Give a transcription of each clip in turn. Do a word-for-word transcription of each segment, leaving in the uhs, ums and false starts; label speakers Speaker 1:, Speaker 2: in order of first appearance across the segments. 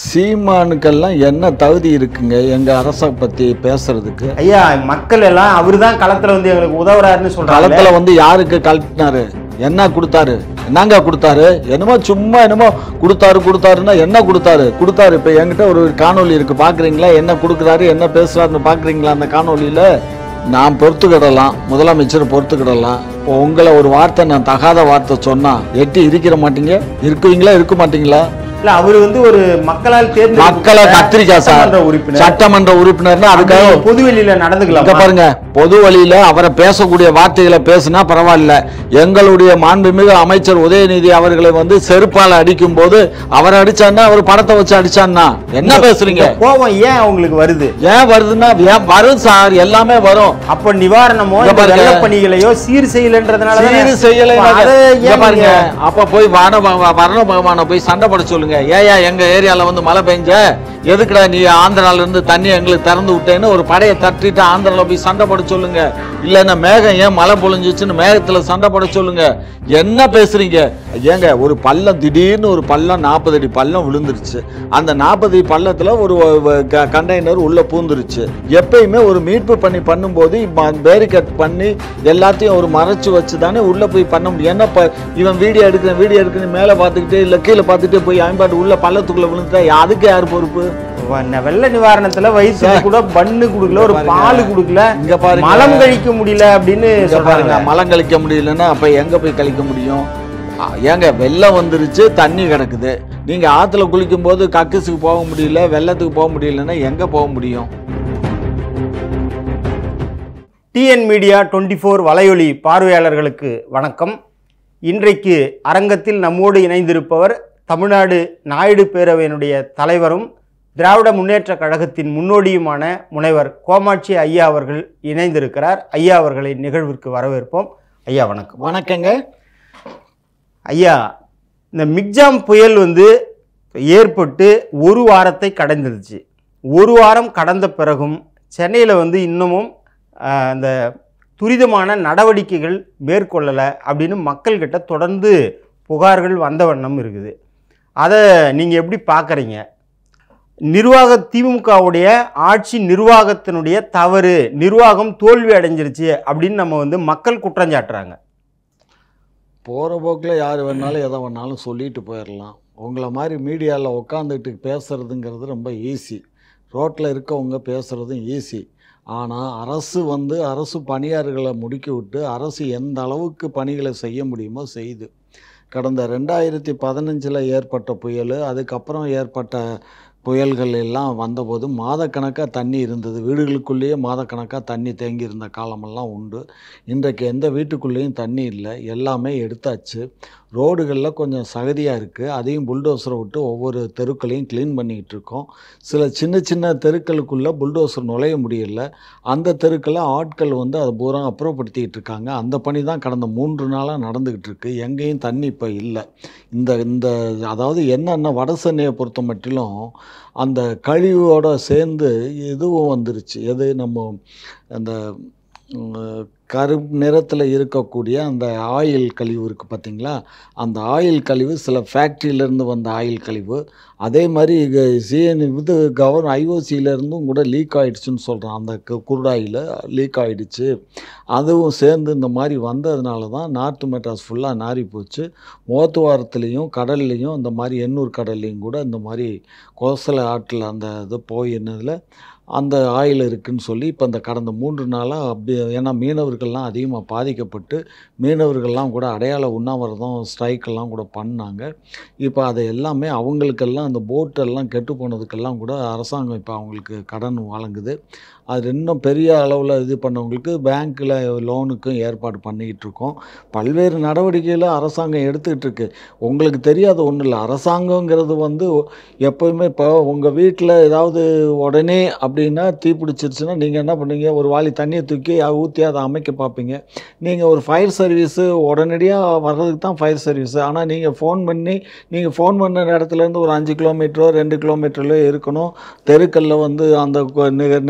Speaker 1: சீமானுக்கெல்லாம் என்ன தகுதி இருக்குங்க எங்க அரசை பத்தி பேசுறதுக்கு?
Speaker 2: ஐயா, மக்கள் எல்லாம் அவருதான் களத்துல வந்து எங்களுக்கு உதவுறாருன்னு சொல்றாங்க. களத்துல
Speaker 1: வந்து யாருக்கு கழட்டினாரு? என்ன கொடுத்தாரு? என்னங்க கொடுத்தாரு? என்னமோ சும்மா என்னமோ கொடுத்தாரு கொடுத்தாருன்னா என்ன கொடுத்தாரு கொடுத்தாரு இப்போ என்கிட்ட ஒரு காணொலி இருக்கு, பாக்குறீங்களா? என்ன கொடுக்குறாரு, என்ன பேசுறாருன்னு பாக்குறீங்களா? அந்த காணொலியில நான் பொறுத்துக்கிடலாம், முதலமைச்சர் பொறுத்துக்கிடலாம். இப்போ உங்களை ஒரு வார்த்தை நான் தகாத வார்த்தை சொன்னா எட்டி இருக்கிற மாட்டீங்க? இருக்குவீங்களா இருக்க மாட்டீங்களா?
Speaker 2: இல்ல, அவரு வந்து ஒரு மக்களால் தேர்ந்து
Speaker 1: மக்களை கத்திரிக்காய் சார்
Speaker 2: உறுப்பினர்,
Speaker 1: சட்டமன்ற உறுப்பினர்னா அதுக்காக
Speaker 2: பொது வெளியில நடந்துக்கலாம்.
Speaker 1: பாருங்க, பொது வழியில அவரை பேசக்கூடிய வார்த்தைகளை பேசினா பரவாயில்ல. எங்களுடைய மாண்புமிகு அமைச்சர் உதயநிதி அவர்களை வந்து செருப்பால அடிக்கும் போது அவரை அடிச்சான்னா அவர் படத்தை வச்சு அடிச்சான்னா என்ன பேசுறீங்க?
Speaker 2: கோபம் ஏன் அவங்களுக்கு வருது?
Speaker 1: ஏன் வருதுன்னா வரும் சார், எல்லாமே வரும்.
Speaker 2: அப்ப நிவாரணமோ வெள்ள பணிகளையோ சீர் செய்யலன்றதுனால
Speaker 1: சீர் செய்யல பாருங்க. அப்ப போய் வரண வரண பகவான போய் சண்டை போட சொல்லுங்க. ஏயா எங்க ஏரியால வந்து மழை பெஞ்ச, எதுக்குடா நீ ஆந்திரால இருந்து தண்ணி எங்களுக்கு திறந்து விட்டேன்னு ஒரு படையை தட்டிட்டு ஆந்திரால போய் சண்டை போட சொல்லுங்க. இல்லைன்னா மேகம் ஏன் மழை பொழிஞ்சிச்சுன்னு மேகத்துல சண்டை போட சொல்லுங்க. என்ன பேசுறீங்க? ஏங்க, ஒரு பள்ளம் திடீர்னு ஒரு பள்ளம் நாற்பது அடி பள்ளம் விழுந்துருச்சு. அந்த நாற்பது அடி பள்ளத்துல ஒரு கண்டெய்னர் உள்ள பூந்துருச்சு. எப்பயுமே ஒரு மீட்பு பண்ணி பண்ணும்போது பேரிகேட் பண்ணி எல்லாத்தையும் ஒரு மறைச்சு வச்சு தானே உள்ள போய் பண்ண முடியும். என்ன இவன் வீடியோ எடுக்கிறேன் வீடியோ எடுக்கிறேன் மேலே பார்த்துக்கிட்டே இல்லை கீழே பார்த்துட்டே போய் ஐம்பாட்டு உள்ள பள்ளத்துக்குள்ள விழுந்துட்டா அதுக்கு யார் பொறுப்பு?
Speaker 2: வெள்ள நிவாரணத்துல வயிற்று கூட பண்ணு குடுக்கல, ஒரு பால் குடுக்கல, இங்க பாருங்க மலம் கழிக்க முடியல அப்படின்னு சொல்றாங்க.
Speaker 1: மலம் கழிக்க முடியலன்னா அப்ப எங்க போய் கழிக்க முடியும்? ஏங்க, வெள்ளம் வந்துருச்சு, தண்ணி கிடக்குது. நீங்க ஆத்துல குளிக்கும் போது கக்குசுக்கு போக முடியல, வெள்ளத்துக்கு போக முடியலன்னா எங்க போக முடியும்?
Speaker 2: டிஎன் மீடியா டுவெண்ட்டி ஃபோர் வலையொலி பார்வையாளர்களுக்கு வணக்கம். இன்றைக்கு அரங்கத்தில் நம்மோடு இணைந்திருப்பவர் தமிழ்நாடு நாயுடு பேரவையினுடைய தலைவரும் திராவிட முன்னேற்ற கழகத்தின் முன்னோடியுமான முனைவர் கோமாட்சி ஐயா அவர்கள் இணைந்திருக்கிறார். ஐயா அவர்களை நிகழ்விற்கு வரவேற்போம். ஐயா வணக்கம்.
Speaker 1: வணக்கங்க
Speaker 2: ஐயா. இந்த மிக்ஜாம் புயல் வந்து ஏற்பட்டு ஒரு வாரத்தை கடந்துருச்சு. ஒரு வாரம் கடந்த பிறகும் சென்னையில் வந்து இன்னமும் அந்த துரிதமான நடவடிக்கைகள் மேற்கொள்ளலை அப்படின்னு மக்கள்கிட்ட தொடர்ந்து புகார்கள் வந்த வண்ணம் இருக்குது. அதை நீங்கள் எப்படி பார்க்குறீங்க? நிர்வாக திமுகவுடைய ஆட்சி நிர்வாகத்தினுடைய தவறு, நிர்வாகம் தோல்வி அடைஞ்சிருச்சு அப்படின்னு நம்ம வந்து மக்கள் குற்றஞ்சாட்டுறாங்க.
Speaker 1: போகிற போக்கில் யார் வேணாலும் எதை வேணாலும் சொல்லிட்டு போயிடலாம். உங்களை மாதிரி மீடியாவில் உட்காந்துட்டு பேசுகிறதுங்கிறது ரொம்ப ஈஸி, ரோட்டில் இருக்கவங்க பேசுகிறதும் ஈஸி. ஆனால் அரசு வந்து அரசு பணியாளர்களை முடுக்கி விட்டு அரசு எந்த அளவுக்கு பணிகளை செய்ய முடியுமோ செய்து. கடந்த ரெண்டாயிரத்தி பதினஞ்சில் ஏற்பட்ட புயல், அதுக்கப்புறம் ஏற்பட்ட புயல்கள் எல்லாம் வந்தபோது மாதக்கணக்காக தண்ணி இருந்தது. வீடுகளுக்குள்ளேயே மாதக்கணக்காக தண்ணி தேங்கி இருந்த காலமெல்லாம் உண்டு. இன்றைக்கு எந்த வீட்டுக்குள்ளேயும் தண்ணி இல்லை, எல்லாமே எடுத்தாச்சு. ரோடுகளில் கொஞ்சம் சகதியாக இருக்குது, அதையும் புல்டோசரை விட்டு ஒவ்வொரு தெருக்களையும் க்ளீன் பண்ணிக்கிட்டு இருக்கோம். சில சின்ன சின்ன தெருக்களுக்குள்ளே புல்டோசர் நுழைய முடியல. அந்த தெருக்களை ஆட்கள் வந்து அதை பூரா அப்புறப்படுத்திக்கிட்டு இருக்காங்க. அந்த பணி தான் கடந்த மூன்று நாளாக நடந்துக்கிட்டு இருக்குது. எங்கேயும் தண்ணி இப்போ இல்லை. இந்த இந்த அதாவது என்னென்ன வட சென்னையை பொறுத்த மட்டிலும் அந்த கழிவோடு சேர்ந்து இதுவும் வந்துருச்சு. எது நம்ம அந்த கருப்பு நிறத்தில் இருக்கக்கூடிய அந்த ஆயில் கழிவு இருக்குது பார்த்தீங்களா? அந்த ஆயில் கழிவு சில ஃபேக்ட்ரியிலேருந்து வந்த ஆயில் கழிவு, அதே மாதிரி சிஎன் இது கவர் ஐஓசியிலேருந்தும் கூட லீக் ஆகிடுச்சுன்னு சொல்கிறான். அந்த குருடாயில் லீக் ஆகிடுச்சு. அதுவும் சேர்ந்து இந்த மாதிரி வந்ததுனால தான் நார்த்து மெட்ராஸ் ஃபுல்லாக நாரி போச்சு. மோத்துவாரத்துலேயும் கடல்லையும் இந்த மாதிரி எண்ணூர் கடல்லையும் கூட இந்த மாதிரி கோசலை ஆற்றில் அந்த இது போயினதில் அந்த ஆயில் இருக்குதுன்னு சொல்லி இப்போ இந்த கடந்த மூன்று நாளாக அப்படி, ஏன்னா மீனவர்கள்லாம் அதிகமாக பாதிக்கப்பட்டு மீனவர்கள்லாம் கூட அடையாள உண்ணாவிரதம் ஸ்ட்ரைக்கெல்லாம் கூட பண்ணாங்க. இப்போ அதை எல்லாமே அவங்களுக்கெல்லாம் அந்த போட்டெல்லாம் கெட்டு போனதுக்கெல்லாம் கூட அரசாங்கம் இப்போ அவங்களுக்கு கடன் வழங்குது. அது இன்னும் பெரிய அளவில் இது பண்ணவங்களுக்கு பேங்க்கில் லோனுக்கும் ஏற்பாடு பண்ணிக்கிட்டு இருக்கோம். பல்வேறு நடவடிக்கையில் அரசாங்கம் எடுத்துக்கிட்டு இருக்கு. உங்களுக்கு தெரியாத ஒன்றும் இல்லை, அரசாங்கங்கிறது வந்து எப்போயுமே இப்போ உங்கள் வீட்டில் ஏதாவது உடனே அப்படின்னா தீ பிடிச்சிருச்சுன்னா நீங்கள் என்ன பண்ணுவீங்க? ஒரு வாளி தண்ணியை தூக்கி ஊற்றி அதை அமைக்க பார்ப்பீங்க. நீங்கள் ஒரு ஃபயர் சர்வீஸு உடனடியாக வர்றதுக்கு தான் ஃபயர் சர்வீஸு. ஆனால் நீங்கள் ஃபோன் பண்ணி நீங்கள் ஃபோன் பண்ண இடத்துலேருந்து ஒரு அஞ்சு கிலோமீட்டரோ ரெண்டு கிலோமீட்டர்லையோ இருக்கணும். தெருக்களில் வந்து அந்த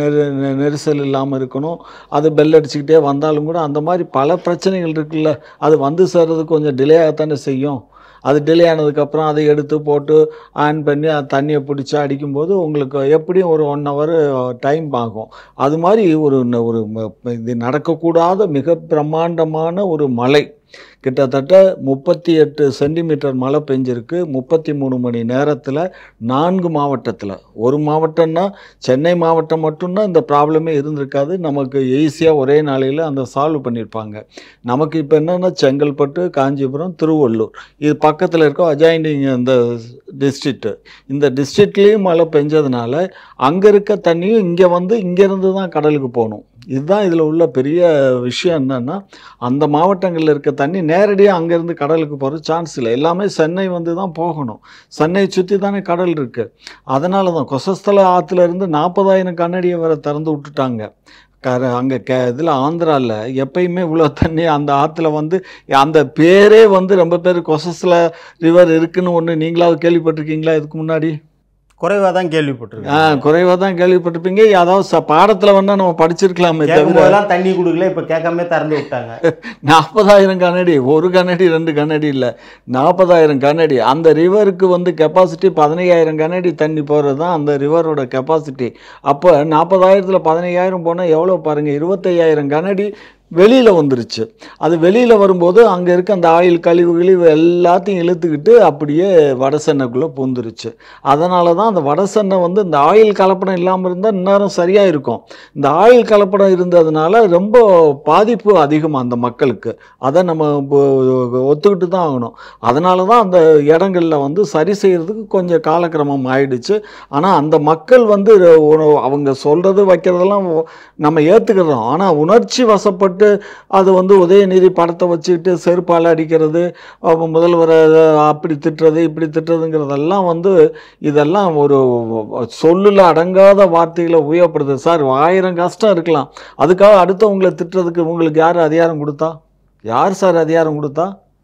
Speaker 1: நெரிசல் இல்லாமல் இருக்கணும். அது பெல் அடிச்சுக்கிட்டே வந்தாலும் கூட அந்த மாதிரி பல பிரச்சனைகள் இருக்குல்ல, அது வந்து சேர்றதுக்கு கொஞ்சம் டிலே ஆகத்தானே செய்யும். அது டிலே ஆனதுக்கப்புறம் அதை எடுத்து போட்டு ஆன் பண்ணி அது தண்ணியை பிடிச்சி அடிக்கும்போது உங்களுக்கு எப்படியும் ஒரு ஒன் ஹவர் டைம் ஆகும். அது மாதிரி ஒரு ஒரு இது நடக்கக்கூடாத மிக பிரம்மாண்டமான ஒரு மழை, கிட்டத்தட்ட முப்பத்தி எட்டு சென்டிமீட்டர் மழை பெஞ்சிருக்கு முப்பத்தி மூணு மணி நேரத்தில் நான்கு மாவட்டத்தில். ஒரு மாவட்டம்னா சென்னை மாவட்டம் மட்டும்னா இந்த ப்ராப்ளமே இருந்திருக்காது, நமக்கு ஈஸியாக ஒரே நாளையில் அந்த சால்வ் பண்ணியிருப்பாங்க. நமக்கு இப்போ என்னென்னா செங்கல்பட்டு, காஞ்சிபுரம், திருவள்ளூர் இது பக்கத்தில் இருக்க அஜாயிண்டிங் இந்த டிஸ்ட்ரிக்ட்டு, இந்த டிஸ்ட்ரிக்ட்லேயும் மழை பெஞ்சதுனால அங்கே இருக்க தண்ணியும் இங்கே வந்து இங்கேருந்து தான் கடலுக்கு போகணும். இதுதான் இதில் உள்ள பெரிய விஷயம். என்னென்னா அந்த மாவட்டங்களில் இருக்க தண்ணி நேரடியாக அங்கேருந்து கடலுக்கு போகிற சான்ஸ் இல்லை, எல்லாமே சென்னை வந்து தான் போகணும். சென்னை சுற்றி தானே கடல் இருக்குது. அதனால தான் கொசஸ்தல ஆற்றுல இருந்து நாற்பதாயிரம் கண்ணடியை வரை திறந்து விட்டுட்டாங்க. கர அங்கே கே இதில் ஆந்திராவில் எப்பயுமே இவ்வளோ தண்ணி அந்த ஆற்றுல வந்து அந்த பேரே வந்து ரொம்ப பேர் கொசஸ்தல ரிவர் இருக்குன்னு ஒன்று நீங்களாவது கேள்விப்பட்டிருக்கீங்களா இதுக்கு முன்னாடி?
Speaker 2: குறைவாக தான் கேள்விப்பட்டிருக்கேன்.
Speaker 1: ஆ குறைவாக தான் கேள்விப்பட்டிருப்பீங்க. அதாவது ச பாடத்தில் வேணால் நம்ம படிச்சிருக்கலாமே தவிர
Speaker 2: தண்ணி கொடுக்கல, இப்போ கேட்காம திறந்து விட்டாங்க.
Speaker 1: நாற்பதாயிரம் கண்ணடி, ஒரு கண்ணடி ரெண்டு கண்ணடி இல்லை, நாற்பதாயிரம் கண்ணடி. அந்த ரிவருக்கு வந்து கெப்பாசிட்டி பதினையாயிரம் கண்ணடி தண்ணி போகிறது தான் அந்த ரிவரோட கெப்பாசிட்டி. அப்போ நாற்பதாயிரத்தில் பதினையாயிரம் போனால் எவ்வளோ பாருங்கள், இருபத்தையாயிரம் கண்ணடி வெளியில் வந்துருச்சு. அது வெளியில் வரும்போது அங்கே இருக்க அந்த ஆயில் கழிவு கழிவு எல்லாத்தையும் இழுத்துக்கிட்டு அப்படியே வட சென்னைக்குள்ளே பூந்துருச்சு. அதனால தான் அந்த வட சென்னை வந்து இந்த ஆயில் கலப்படம் இல்லாமல் இருந்தால் இந்நேரம் சரியாக இருக்கும். இந்த ஆயில் கலப்படம் இருந்ததுனால ரொம்ப பாதிப்பு அதிகமாக அந்த மக்களுக்கு. அதை நம்ம ஒத்துக்கிட்டு தான் ஆகணும். அதனால தான் அந்த இடங்களில் வந்து சரி செய்கிறதுக்கு கொஞ்சம் காலக்கிரமம் ஆயிடுச்சு. ஆனால் அந்த மக்கள் வந்து அவங்க சொல்கிறது வைக்கிறதெல்லாம் நம்ம ஏற்றுக்கிறோம். ஆனால் உணர்ச்சி வசப்பட்டு அது வந்து உதயநிதி படத்தை வச்சுக்கிட்டு செருப்பால் அடிக்கிறது, முதல்வரை அப்படி திட்டுறது இப்படி திட்டுறதுங்கிறதெல்லாம் வந்து இதெல்லாம் ஒரு சொல்லில் அடங்காத வார்த்தைகளை உபயோகப்படுது. சார் ஆயிரம் கஷ்டம் இருக்கலாம், அதுக்காக அடுத்தவங்களை திட்டுறதுக்கு உங்களுக்கு யார் அதிகாரம் கொடுத்தா? யார் சார் அதிகாரம் கொடுத்தா?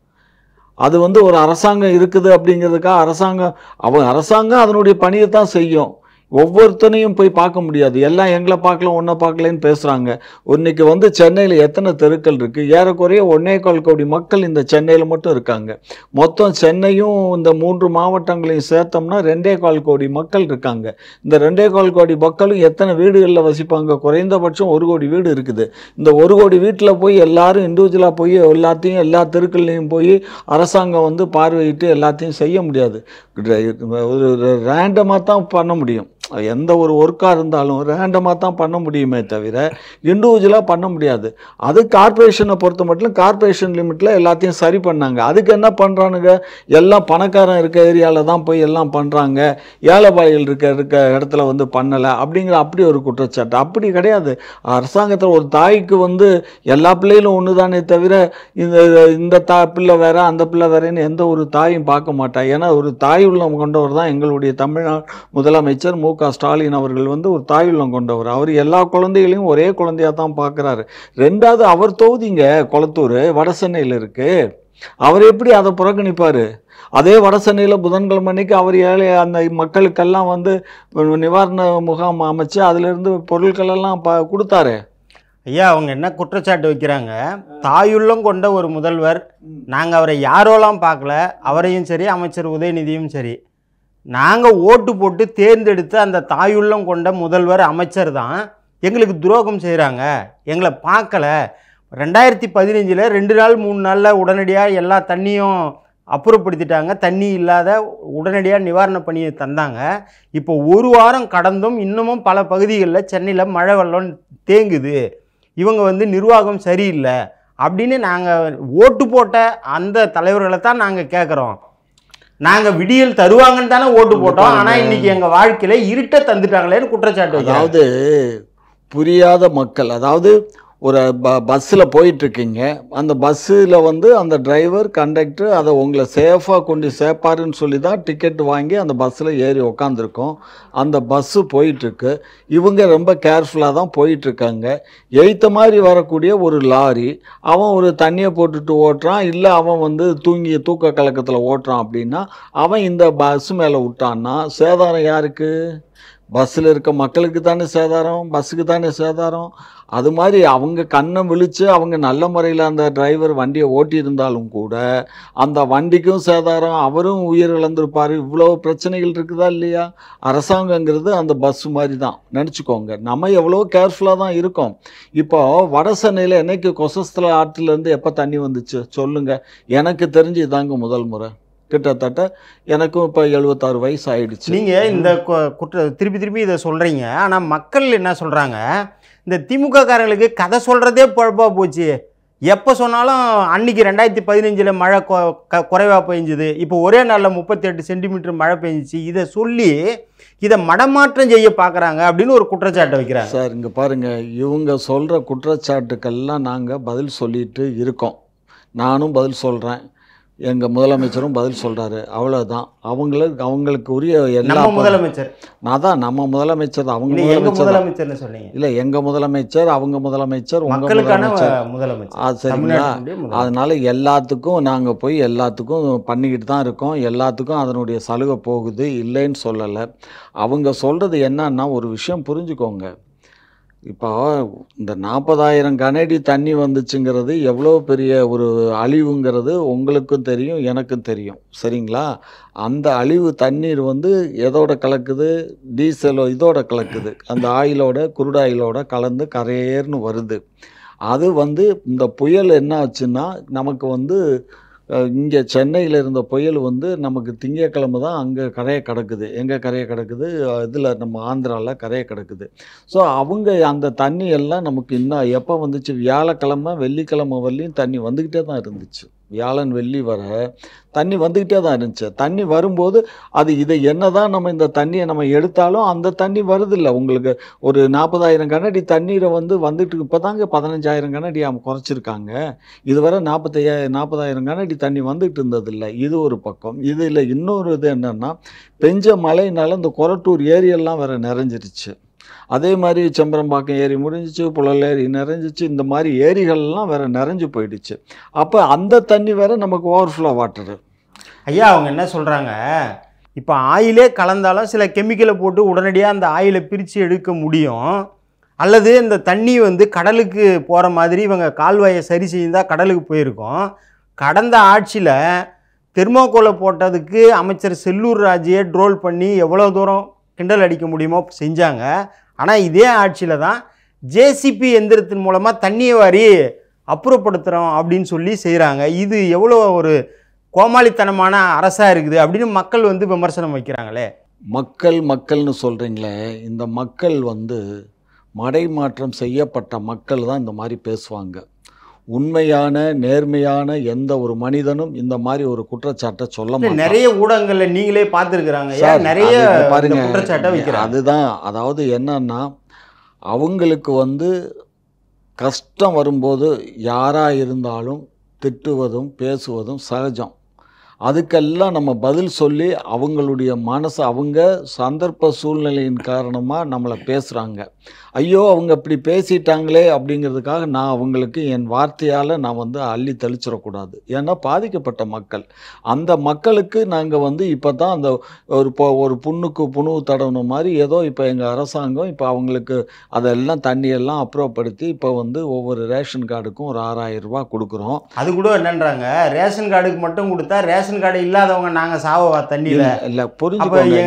Speaker 1: அது வந்து ஒரு அரசாங்கம் இருக்குது அப்படிங்கிறதுக்காக அரசாங்கம் அவங்க அரசாங்கம் அதனுடைய பணியை தான் செய்யும். ஒவ்வொருத்தனையும் போய் பார்க்க முடியாது. எல்லாம் எங்களை பார்க்கல ஒன்றை பார்க்கலன்னு பேசுகிறாங்க. இன்னைக்கு வந்து சென்னையில் எத்தனை தெருக்கள் இருக்குது? ஏறக்குறைய ஒன்னே கால் கோடி மக்கள் இந்த சென்னையில் மட்டும் இருக்காங்க. மொத்தம் சென்னையும் இந்த மூன்று மாவட்டங்களையும் சேர்த்தோம்னா ரெண்டே கால் கோடி மக்கள் இருக்காங்க. இந்த ரெண்டே கால் கோடி மக்களும் எத்தனை வீடுகளில் வசிப்பாங்க? குறைந்தபட்சம் ஒரு கோடி வீடு இருக்குது. இந்த ஒரு கோடி வீட்டில் போய் எல்லாரும் இண்டிவிஜுவலாக போய் எல்லாத்தையும் எல்லா தெருக்கள்லையும் போய் அரசாங்கம் வந்து பார்வையிட்டு எல்லாத்தையும் செய்ய முடியாது. ஒரு ரேண்டமாக தான் பண்ண முடியும். எந்த ஒரு ஒர்க்காக இருந்தாலும் ரேண்டமாக தான் பண்ண முடியுமே தவிர இண்டிவிஜுவலாக பண்ண முடியாது. அது கார்பரேஷனை பொறுத்த மட்டும் கார்பரேஷன் லிமிட்டில் எல்லாத்தையும் சரி பண்ணாங்க. அதுக்கு என்ன பண்ணுறானுங்க, எல்லாம் பணக்காரன் இருக்க ஏரியாவில் தான் போய் எல்லாம் பண்ணுறாங்க, ஏழைபாய்கள் இருக்க இருக்க இடத்துல வந்து பண்ணலை அப்படிங்கிற அப்படி ஒரு குற்றச்சாட்டு. அப்படி கிடையாது. அரசாங்கத்தில் ஒரு தாய்க்கு வந்து எல்லா பிள்ளைகளும் ஒன்று தானே தவிர இந்த இந்த தா பிள்ளை வேற அந்த பிள்ளை வேறேன்னு எந்த ஒரு தாயும் பார்க்க மாட்டாங்க. ஏன்னா ஒரு தாய் உள்ளம் கொண்டவர் தான் எங்களுடைய தமிழ்நாடு முதலமைச்சர் மு க ஸ்டாலின் அவர்கள் வந்து ஒரு தாயுள்ளம் கொண்டவர். அவர் எல்லா குழந்தைகளையும் ஒரே குழந்தையாக தான் பார்க்குறாரு. ரெண்டாவது அவர் தொகுதிங்க கொளத்தூர் வட சென்னையில் இருக்குது. அவர் எப்படி அதை புறக்கணிப்பார்? அதே வட சென்னையில் புதன்கிழமை அன்னைக்கு அவர் ஏழை அந்த மக்களுக்கெல்லாம் வந்து நிவாரண முகாம் அமைச்சு அதிலிருந்து பொருட்களெல்லாம் ப கொடுத்தாரு.
Speaker 2: ஐயா, அவங்க என்ன குற்றச்சாட்டு வைக்கிறாங்க, தாயுள்ளம் கொண்ட ஒரு முதல்வர், நாங்கள் அவரை யாரோலாம் பார்க்கல, அவரையும் சரி அமைச்சர் உதயநிதியும் சரி, நாங்கள் ஓட்டு போட்டு தேர்ந்தெடுத்து அந்த தாயுள்ளம் கொண்ட முதல்வர் அமைச்சர் தான் எங்களுக்கு துரோகம் செய்கிறாங்க, எங்களை பார்க்கல. ரெண்டாயிரத்தி பதினஞ்சில் ரெண்டு நாள் மூணு நாளில் உடனடியாக எல்லா தண்ணியும் அப்புறப்படுத்திட்டாங்க, தண்ணி இல்லாத உடனடியாக நிவாரண பணியை தந்தாங்க. இப்போ ஒரு வாரம் கடந்தும் இன்னமும் பல பகுதிகளில் சென்னையில் மழை வெள்ளம் தேங்குது, இவங்க வந்து நிர்வாகம் சரியில்லை அப்படின்னு நாங்கள் ஓட்டு போட்ட அந்த தலைவர்களை தான் நாங்கள் கேட்குறோம். நாங்கள் விடியல் தருவாங்கன்னு தானே ஓட்டு போட்டோம், ஆனால் இன்னைக்கு எங்கள் வாழ்க்கையில இருட்ட தந்துட்டாங்களேன்னு குற்றச்சாட்டு.
Speaker 1: அதாவது புரியாத மக்கள், அதாவது ஒரு ப பஸ்ஸில் போயிட்டுருக்கீங்க, அந்த பஸ்ஸில் வந்து அந்த டிரைவர் கண்டக்டர் அதை உங்களை சேஃபாக கொண்டு சேர்ப்பாருன்னு சொல்லி தான் டிக்கெட் வாங்கி அந்த பஸ்ஸில் ஏறி உக்காந்துருக்கோம். அந்த பஸ்ஸு போயிட்டுருக்கு, இவங்க ரொம்ப கேர்ஃபுல்லாக தான் போயிட்டுருக்காங்க. எய்த்த மாதிரி வரக்கூடிய ஒரு லாரி, அவன் ஒரு தண்ணியை போட்டுட்டு ஓட்டுறான், இல்லை அவன் வந்து தூங்கி தூக்க கலக்கத்தில் ஓட்டுறான் அப்படின்னா அவன் இந்த பஸ்ஸு மேலே விட்டான்னா சேதாரம் யாருக்கு? பஸ்ஸில் இருக்க மக்களுக்கு தானே சேதாரம், பஸ்ஸுக்கு தானே சேதாரம். அது மாதிரி அவங்க கண்ணை விழித்து அவங்க நல்ல முறையில் அந்த டிரைவர் வண்டியை ஓட்டி இருந்தாலும் கூட அந்த வண்டிக்கும் சேதாரம், அவரும் உயிர் இழந்திருப்பார். இவ்வளோ பிரச்சனைகள் இருக்குதா இல்லையா? அரசாங்கங்கிறது அந்த பஸ் மாதிரி தான் நினச்சிக்கோங்க. நம்ம எவ்வளோ கேர்ஃபுல்லாக தான் இருக்கோம். இப்போ வட சென்னையில் என்னைக்கு கொசஸ்தல ஆற்றிலேருந்து எப்போ தண்ணி வந்துச்சு சொல்லுங்கள். எனக்கு தெரிஞ்சு இதாங்க முதல் முறை. கிட்டத்தட்ட எனக்கும் இப்போ எழுபத்தாறு வயசு ஆயிடுச்சு.
Speaker 2: நீங்கள் இந்த குற்ற திருப்பி திருப்பி இதை சொல்கிறீங்க. ஆனால் மக்கள் என்ன சொல்கிறாங்க, இந்த திமுக காரங்களுக்கு கதை சொல்கிறதே பொழப்பாக போச்சு. எப்போ சொன்னாலும் அன்றைக்கி ரெண்டாயிரத்தி பதினஞ்சில் மழை கொ க குறைவாக பெஞ்சுது, இப்போ ஒரே நாளில் முப்பத்தி எட்டு சென்டிமீட்டர் மழை பெஞ்சிச்சு, இதை சொல்லி இதை மடமாற்றம் செய்ய பார்க்குறாங்க அப்படின்னு ஒரு குற்றச்சாட்டை வைக்கிறாங்க.
Speaker 1: சார் இங்கே பாருங்கள், இவங்க சொல்கிற குற்றச்சாட்டுக்கெல்லாம் நாங்கள் பதில் சொல்லிட்டு இருக்கோம். நானும் பதில் சொல்கிறேன், எங்கள் முதலமைச்சரும் பதில் சொல்கிறாரு. அவ்வளோதான். அவங்களுக்கு அவங்களுக்கு உரிய எல்லா
Speaker 2: முதலமைச்சர்
Speaker 1: நான் தான் நம்ம முதலமைச்சர் அவங்க
Speaker 2: முதலமைச்சர்னு சொன்னீங்க.
Speaker 1: இல்லை எங்கள் முதலமைச்சர், அவங்க முதலமைச்சர், உங்கள்
Speaker 2: மக்களுக்கான
Speaker 1: முதலமைச்சர்.
Speaker 2: முதலமைச்சர்.
Speaker 1: அது சரிங்களா? அதனால எல்லாத்துக்கும் நாங்கள் போய் எல்லாத்துக்கும் பண்ணிக்கிட்டு தான் இருக்கோம். எல்லாத்துக்கும் அதனுடைய சலுகை போகுது, இல்லைன்னு சொல்லலை. அவங்க சொல்கிறது என்னன்னா, ஒரு விஷயம் புரிஞ்சுக்கோங்க. இப்போ இந்த நாற்பதாயிரம் கனஅடி தண்ணி வந்துச்சுங்கிறது எவ்வளோ பெரிய ஒரு அழிவுங்கிறது உங்களுக்கும் தெரியும், எனக்கும் தெரியும். சரிங்களா? அந்த அழிவு தண்ணீர் வந்து எதோட கலக்குது? டீசலோ இதோட கலக்குது. அந்த ஆயிலோட குருடு ஆயிலோட கலந்து கரையேர்னு வருது. அது வந்து இந்த புயல் என்ன ஆச்சுன்னா, நமக்கு வந்து இங்கே சென்னையில் இருந்த புயல் வந்து நமக்கு திங்கக்கிழமை தான் அங்கே கரையை கிடக்குது. எங்கே கரையை கிடக்குது? இதில் நம்ம ஆந்திராவில் கரையை கிடக்குது. ஸோ அவங்க அந்த தண்ணி எல்லாம் நமக்கு இன்னும் எப்போ வந்துச்சு? வியாழக்கிழமை வெள்ளிக்கிழமை வரலையும் தண்ணி வந்துக்கிட்டே தான் இருந்துச்சு. வியாழன் வெள்ளி வர தண்ணி வந்துக்கிட்டே தான் இருந்துச்சு. தண்ணி வரும்போது அது இதை என்ன தான் நம்ம இந்த தண்ணியை நம்ம எடுத்தாலும் அந்த தண்ணி வருதில்லை. உங்களுக்கு ஒரு நாற்பதாயிரம் கனஅடி தண்ணீரை வந்து வந்துட்டு இப்போ தாங்க பதினஞ்சாயிரம் கனஅடி குறைச்சிருக்காங்க. இதுவரை நாற்பத்தையாயிரம் நாற்பதாயிரம் கனஅடி தண்ணி வந்துட்டு இருந்ததில்லை. இது ஒரு பக்கம். இதில் இன்னொரு இது என்னென்னா, பெஞ்ச மழையினால இந்த கொரட்டூர் ஏரியெல்லாம் வேறு நிறைஞ்சிருச்சு. அதே மாதிரி செம்பரம்பாக்கம் ஏரி முடிஞ்சிச்சு, புழல் ஏரி நிறைஞ்சிச்சு. இந்த மாதிரி ஏரிகள்லாம் வேறு நிறைஞ்சு போயிடுச்சு. அப்போ அந்த தண்ணி வேறு நமக்கு ஓவர்ஃப்ளோ வாட்டரு.
Speaker 2: ஐயா அவங்க என்ன சொல்கிறாங்க, இப்போ ஆயிலே கலந்தாலும் சில கெமிக்கலை போட்டு உடனடியாக அந்த ஆயிலை பிரித்து எடுக்க முடியும். அல்லது இந்த தண்ணி வந்து கடலுக்கு போகிற மாதிரி இவங்க கால்வாயை சரி செய்தால் கடலுக்கு போயிருக்கோம். கடந்த ஆட்சியில் தெர்மோகோலை போட்டதுக்கு அமைச்சர் செல்லூர் ராஜையே ட்ரோல் பண்ணி எவ்வளோ தூரம் கிண்டல் அடிக்க முடியுமோ செஞ்சாங்க. ஆனால் இதே ஆட்சியில் தான் ஜேசிபி எந்திரத்தின் மூலமாக தண்ணியை வாரி அப்புறப்படுத்துகிறோம் அப்படின்னு சொல்லி செய்கிறாங்க. இது எவ்வளோ ஒரு கோமாளித்தனமான அரசாக இருக்குது அப்படின்னு மக்கள் வந்து விமர்சனம் வைக்கிறாங்களே.
Speaker 1: மக்கள் மக்கள்னு சொல்கிறீங்களே, இந்த மக்கள் வந்து மடை மாற்றம் செய்யப்பட்ட மக்கள் தான் இந்த மாதிரி பேசுவாங்க. உண்மையான நேர்மையான எந்த ஒரு மனிதனும் இந்த மாதிரி ஒரு குற்றச்சாட்டை சொல்ல மாட்டாங்க.
Speaker 2: நிறைய ஊடகங்களில் நீங்களே பார்த்துருக்குறாங்க, நிறைய பாருங்க குற்றச்சாட்டை வைக்கிறாங்க.
Speaker 1: அதுதான், அதாவது என்னன்னா, அவங்களுக்கு வந்து கஷ்டம் வரும்போது யாராக இருந்தாலும் திட்டுவதும் பேசுவதும் சகஜம். அதுக்கெல்லாம் நம்ம பதில் சொல்லி அவங்களுடைய மனசை, அவங்க சந்தர்ப்ப சூழ்நிலையின் காரணமாக நம்மளை பேசுகிறாங்க. ஐயோ அவங்க இப்படி பேசிட்டாங்களே அப்படிங்கிறதுக்காக நான் அவங்களுக்கு என் வார்த்தையால் நான் வந்து அள்ளி தெளிச்சிடக்கூடாது. ஏன்னா பாதிக்கப்பட்ட மக்கள், அந்த மக்களுக்கு நாங்கள் வந்து இப்போ தான் அந்த ஒரு இப்போ ஒரு புண்ணுக்கு புணுவு தடவுன மாதிரி ஏதோ இப்போ எங்கள் அரசாங்கம் இப்போ அவங்களுக்கு அதெல்லாம் தண்ணியெல்லாம் அப்புறப்படுத்தி இப்போ வந்து ஒவ்வொரு ரேஷன் கார்டுக்கும் ஒரு ஆறாயிரம் ரூபா கொடுக்குறோம்.
Speaker 2: அது கூட என்னன்றாங்க, ரேஷன் கார்டுக்கு மட்டும் கொடுத்தா ரேஷன் கார்டு இல்லாதவங்க நாங்கள் சாவா தண்ணியில் இல்லை
Speaker 1: புரிஞ்சுக்கோங்க,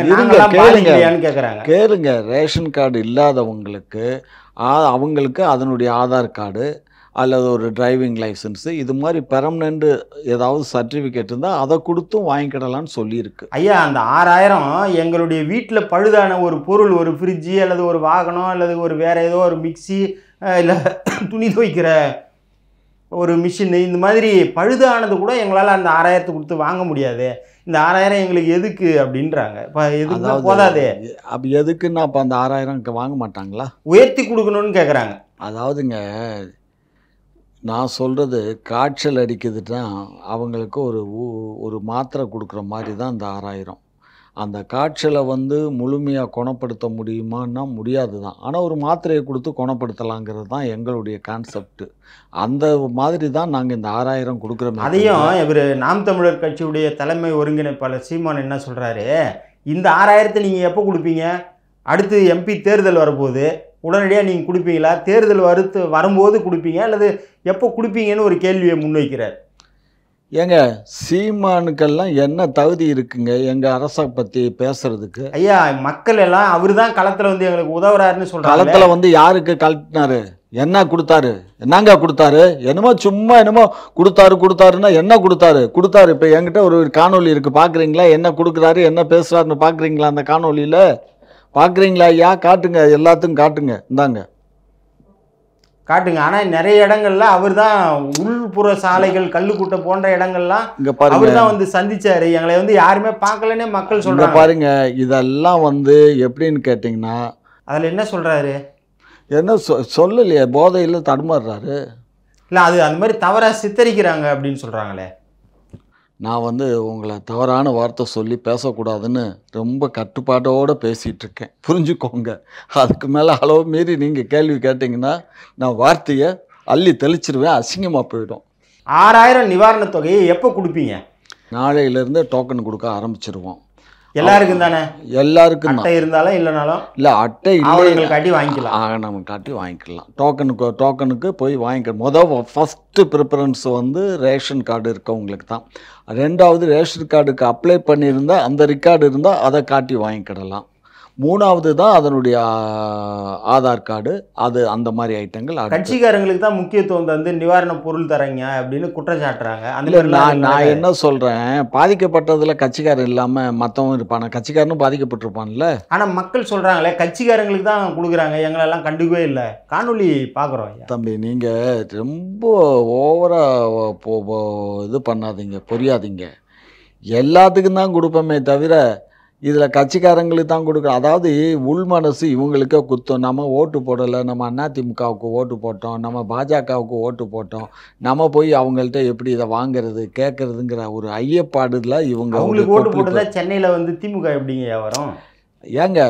Speaker 1: கேளுங்க கேளுங்க ரேஷன் கார்டு இல்லாதவங்களுக்கு அவங்களுக்கு அதனுடைய ஆதார் கார்டு அல்லது ஒரு டிரைவிங் லைசன்ஸு இது மாதிரி பெர்மனண்ட் ஏதாவது சர்டிஃபிகேட் இருந்தால் அதை கொடுத்தும் வாங்கிக்கிடலான்னு சொல்லியிருக்கு.
Speaker 2: ஐயா அந்த ஆறாயிரம் எங்களுடைய வீட்டில் பழுதான ஒரு பொருள், ஒரு ஃப்ரிட்ஜு அல்லது ஒரு வாகனம் அல்லது ஒரு வேறு ஏதோ ஒரு மிக்சி இல்லை துணி துவைக்கிற ஒரு மிஷின், இந்த மாதிரி பழுதானது கூட எங்களால் அந்த ஆறாயிரத்தை கொடுத்து வாங்க முடியாது. இந்த ஆறாயிரம் எங்களுக்கு எதுக்கு அப்படின்றாங்க. இப்போ எதுக்கு போதாதே,
Speaker 1: அப்போ எதுக்குன்னா அப்போ அந்த ஆறாயிரம் வாங்க மாட்டாங்களா?
Speaker 2: உயர்த்தி கொடுக்கணும்னு கேட்குறாங்க.
Speaker 1: அதாவதுங்க நான் சொல்கிறது, காய்ச்சல் அடிக்குதுன்னா அவங்களுக்கு ஒரு ஒரு மாத்திரை கொடுக்குற மாதிரி தான் அந்த ஆறாயிரம். அந்த காய்ச்சலை வந்து முழுமையாக குணப்படுத்த முடியுமான்னா முடியாது தான். ஆனால் ஒரு மாத்திரையை கொடுத்து குணப்படுத்தலாங்கிறது தான் எங்களுடைய கான்செப்ட். அந்த மாதிரி தான் நாங்கள் இந்த ஆறாயிரம் கொடுக்குறோம்.
Speaker 2: அதையும் இவர் நாம் தமிழர் கட்சியுடைய தலைமை ஒருங்கிணைப்பாளர் சீமான் என்ன சொல்கிறாரு, இந்த ஆறாயிரத்தை நீங்கள் எப்போ கொடுப்பீங்க அடுத்து எம்பி தேர்தல் வரப்போகுது, உடனடியாக நீங்கள் கொடுப்பீங்களா? தேர்தல் வருத்து வரும்போது கொடுப்பீங்க அல்லது எப்போ கொடுப்பீங்கன்னு ஒரு கேள்வியை முன்வைக்கிறார்.
Speaker 1: ஏங்க சீமானுக்கெல்லாம் என்ன தகுதி இருக்குங்க எங்கள் அரசை பற்றி பேசுறதுக்கு?
Speaker 2: ஐயா, மக்கள் எல்லாம் அவர் தான் களத்தில் வந்து எங்களுக்கு உதவுறாருன்னு சொல்கிறாங்க.
Speaker 1: களத்தில் வந்து யாருக்கு கழட்டினாரு? என்ன கொடுத்தாரு? என்னங்க கொடுத்தாரு? என்னமோ சும்மா என்னமோ கொடுத்தாரு கொடுத்தாருன்னா என்ன கொடுத்தாரு? கொடுத்தாரு. இப்போ என்கிட்ட ஒரு காணொலி இருக்குது, பார்க்குறீங்களா? என்ன கொடுக்குறாரு, என்ன பேசுகிறாருன்னு பார்க்குறீங்களா? அந்த காணொலியில் பார்க்குறீங்களா? ஐயா காட்டுங்க, எல்லாத்துக்கும் காட்டுங்க, இந்தாங்க
Speaker 2: காட்டுங்க. ஆனால் நிறைய இடங்கள்ல அவர் தான் உள்புற சாலைகள், கல்லுக்கூட்டை போன்ற இடங்கள்லாம்
Speaker 1: இங்கே பாருங்க,
Speaker 2: அவர் தான் வந்து சந்திச்சாரு. எங்களை வந்து யாருமே பார்க்கலன்னே மக்கள் சொல்றாங்க.
Speaker 1: பாருங்க, இதெல்லாம் வந்து எப்படின்னு கேட்டிங்கன்னா,
Speaker 2: அதில் என்ன சொல்றாரு?
Speaker 1: என்ன சொ சொல்லலையே, போதையில் தடுமாறுறாரு.
Speaker 2: இல்லை, அது அந்த மாதிரி தவறாக சித்தரிக்கிறாங்க அப்படின்னு சொல்கிறாங்களே.
Speaker 1: நான் வந்து உங்களை தவறான வார்த்தை சொல்லி பேசக்கூடாதுன்னு ரொம்ப கட்டுப்பாட்டோடு பேசிகிட்டு இருக்கேன், புரிஞ்சுக்கோங்க. அதுக்கு மேலே அளவு மீறி நீங்கள் கேள்வி கேட்டிங்கன்னா நான் வார்த்தையை அள்ளி தெளிச்சிருவேன், அசிங்கமாக போயிடும்.
Speaker 2: ஆறாயிரம் நிவாரணத் தொகையை எப்போ கொடுப்பீங்க?
Speaker 1: நாளையிலேருந்து டோக்கன் கொடுக்க ஆரம்பிச்சிருவோம்.
Speaker 2: எல்லாருக்கும் தானே?
Speaker 1: எல்லாருக்கும்
Speaker 2: அட்டை இருந்தாலும் இல்லைனாலும்
Speaker 1: இல்லை, அட்டை
Speaker 2: இல்லை காட்டி வாங்கிக்கலாம்.
Speaker 1: நம்ம காட்டி வாங்கிக்கலாம். டோக்கனுக்கு டோக்கனுக்கு போய் வாங்கிக்க. மொதல் ஃபஸ்ட்டு ப்ரிஃபரன்ஸ் வந்து ரேஷன் கார்டு இருக்கவங்களுக்கு தான். ரெண்டாவது ரேஷன் கார்டுக்கு அப்ளை பண்ணியிருந்தால் அந்த ரெக்கார்டு இருந்தால் அதை காட்டி வாங்கிக்கிடலாம். மூணாவது தான் அதனுடைய ஆதார் கார்டு, அது அந்த மாதிரி ஐட்டங்கள்.
Speaker 2: கட்சிக்காரங்களுக்கு தான் முக்கியத்துவம் தந்து நிவாரண பொருள் தரீங்க அப்படின்னு குற்றச்சாட்டுறாங்க.
Speaker 1: அந்த நான் நான் என்ன சொல்கிறேன், பாதிக்கப்பட்டதில் கட்சிக்காரன் இல்லாமல் மற்றவங்க இருப்பான, கட்சிக்காரனும் பாதிக்கப்பட்டிருப்பான்ல.
Speaker 2: ஆனால் மக்கள் சொல்கிறாங்களே கட்சிக்காரங்களுக்கு தான் கொடுக்குறாங்க, எங்களெல்லாம் கண்டுக்கவே இல்லை. காணொலி பார்க்குறோம்.
Speaker 1: தம்பி, நீங்கள் ரொம்ப ஓவராக இது பண்ணாதீங்க, புரியாதீங்க. எல்லாத்துக்கும் தான் கொடுப்போமே தவிர இதில் கட்சிக்காரங்களுக்கு தான் கொடுக்குறோம். அதாவது உள் மனசு இவங்களுக்கே குத்தம். நம்ம ஓட்டு போடலை, நம்ம அதிமுகவுக்கு ஓட்டு போட்டோம், நம்ம பாஜகவுக்கு ஓட்டு போட்டோம், நம்ம போய் அவங்கள்ட்ட எப்படி இதை வாங்கிறது கேட்குறதுங்கிற ஒரு ஐயப்பாடுல இவங்க
Speaker 2: அவங்களுக்கு ஓட்டு போட்டதா. சென்னையில் வந்து திமுக எப்படிங்க வரும்?
Speaker 1: ஏங்க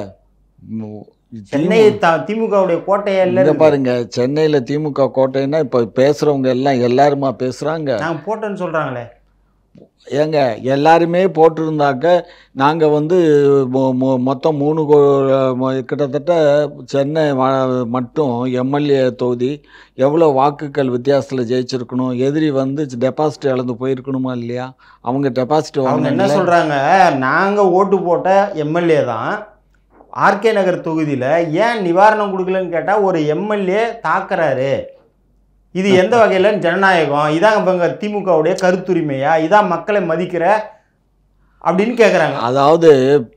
Speaker 2: சென்னை திமுகவுடைய கோட்டையா இல்லை
Speaker 1: பாருங்க. சென்னையில் திமுக கோட்டைன்னா இப்போ பேசுகிறவங்க எல்லாம் எல்லாருமா பேசுகிறாங்க,
Speaker 2: நாங்கள் போட்டோன்னு சொல்கிறாங்களே.
Speaker 1: ஏங்க எல்லாருமே போட்டிருந்தாக்க நாங்கள் வந்து மொத்தம் மூணு கிட்டத்தட்ட சென்னை மட்டும் எம்எல்ஏ தொகுதி எவ்வளோ வாக்குகள் வித்தியாசத்தில் ஜெயிச்சிருக்கணும். எதிரி வந்து டெபாசிட் இழந்து போயிருக்கணுமா இல்லையா? அவங்க டெபாசிட்
Speaker 2: அவங்க என்ன சொல்கிறாங்க, நாங்கள் ஓட்டு போட்ட எம்எல்ஏ தான் ஆர்கே நகர் தொகுதியில் ஏன் நிவாரணம் கொடுக்கலன்னு கேட்டால் ஒரு எம்எல்ஏ தாக்குறாரு, இது எந்த வகையில் ஜனநாயகம், இதான் இவங்க திமுகவுடைய கருத்துரிமையா, இதான் மக்களை மதிக்கிற அப்படின்னு கேட்குறாங்க.
Speaker 1: அதாவது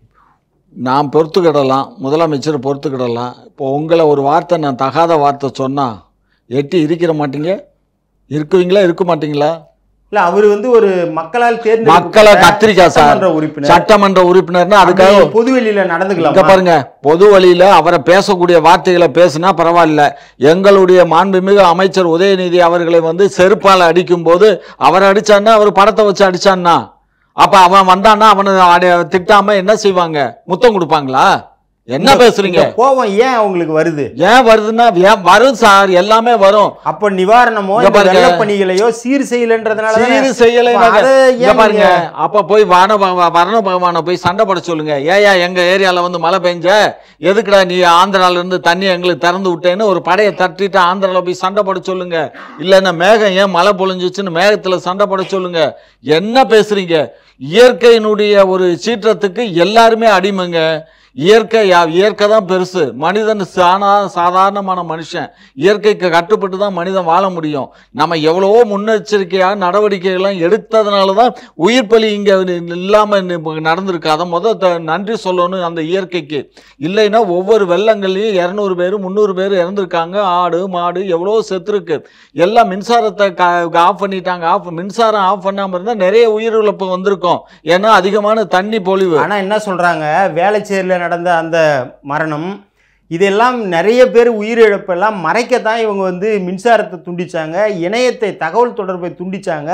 Speaker 1: நான் பொறுத்துக்கிடலாம், முதலமைச்சர் பொறுத்துக்கிடலாம். இப்போ உங்களை ஒரு வார்த்தை நான் தகாத வார்த்தை சொன்னால் எட்டி இருக்கிற மாட்டீங்க, இருக்குவீங்களா இருக்க மாட்டீங்களா?
Speaker 2: இல்லை, அவர் வந்து ஒரு மக்களால் தேர்ந்து
Speaker 1: மக்களை கத்திரிக்கா சார் உறுப்பினர், சட்டமன்ற உறுப்பினர்னா அதுக்காக பொது
Speaker 2: வெளியில நடந்துக்கலாம்.
Speaker 1: பாருங்க, பொது வழியில அவரை பேசக்கூடிய வார்த்தைகளை பேசினா பரவாயில்ல. எங்களுடைய மாண்புமிகு அமைச்சர் உதயநிதி அவர்களை வந்து செருப்பால் அடிக்கும் போது அவர் அடிச்சான்னா, அவர் படத்தை வச்சு அடிச்சான்னா, அப்ப அவன் வந்தான்னா அவனை திட்டாம என்ன செய்வாங்க? முத்தம் கொடுப்பாங்களா? என்ன பேசுறீங்க?
Speaker 2: கோபம் ஏன் அவங்களுக்கு வருது?
Speaker 1: ஏன் வருதுன்னா ஏன் வரும் சார், எல்லாமே வரும்.
Speaker 2: அப்ப நிவாரணமோ வெள்ள பணிகளையோ சீர் செய்யலன்றதுனால
Speaker 1: சீர் செய்யல பாருங்க. அப்ப போய் வன வரண பகவானை போய் சண்டை போட சொல்லுங்க. ஏயா எங்க ஏரியால வந்து மழை பெஞ்ச, எதுக்குடா நீ ஆந்திரால இருந்து தண்ணி எங்களுக்கு திறந்து விட்டேன்னு ஒரு படையை தட்டிட்டு ஆந்திரால போய் சண்டை போட சொல்லுங்க. இல்லைன்னா மேகம் ஏன் மழை பொழிஞ்சிச்சுன்னு மேகத்துல சண்டை போட சொல்லுங்க. என்ன பேசுறீங்க? இயற்கையினுடைய ஒரு சீற்றத்துக்கு எல்லாருமே அடிமைங்க. இயற்கை இயற்கை தான் பெருசு. மனிதன் சானா சாதாரணமான மனுஷன். இயற்கைக்கு கட்டுப்பட்டு தான் மனிதன் வாழ முடியும். நம்ம எவ்வளவோ முன்னெச்சரிக்கையாக நடவடிக்கைகள்லாம் எடுத்ததுனால தான் உயிர் பலி இங்கே இல்லாமல் நடந்திருக்கு. அதை முதல் நன்றி சொல்லணும் அந்த இயற்கைக்கு. இல்லைன்னா ஒவ்வொரு வெள்ளங்கள்லையும் இரநூறு பேர் முந்நூறு பேர் இறந்துருக்காங்க. ஆடு மாடு எவ்வளோ செத்துருக்கு. எல்லாம் மின்சாரத்தை ஆஃப் பண்ணிட்டாங்க. ஆஃப் மின்சாரம் ஆஃப் பண்ணாமல் இருந்தால் நிறைய உயிரிழப்பு வந்திருக்கும். ஏன்னா அதிகமான தண்ணி பொழிவு.
Speaker 2: ஆனால் என்ன சொல்கிறாங்க, வேளச்சேரியில் நடந்த அந்த மரணம் இதெல்லாம் நிறைய பேர் உயிரிழப்பெல்லாம் மறைக்கத்தான் இவங்க வந்து மின்சாரத்தை துண்டிச்சாங்க, இணையத்தை தகவல் தொடர்பை துண்டிச்சாங்க.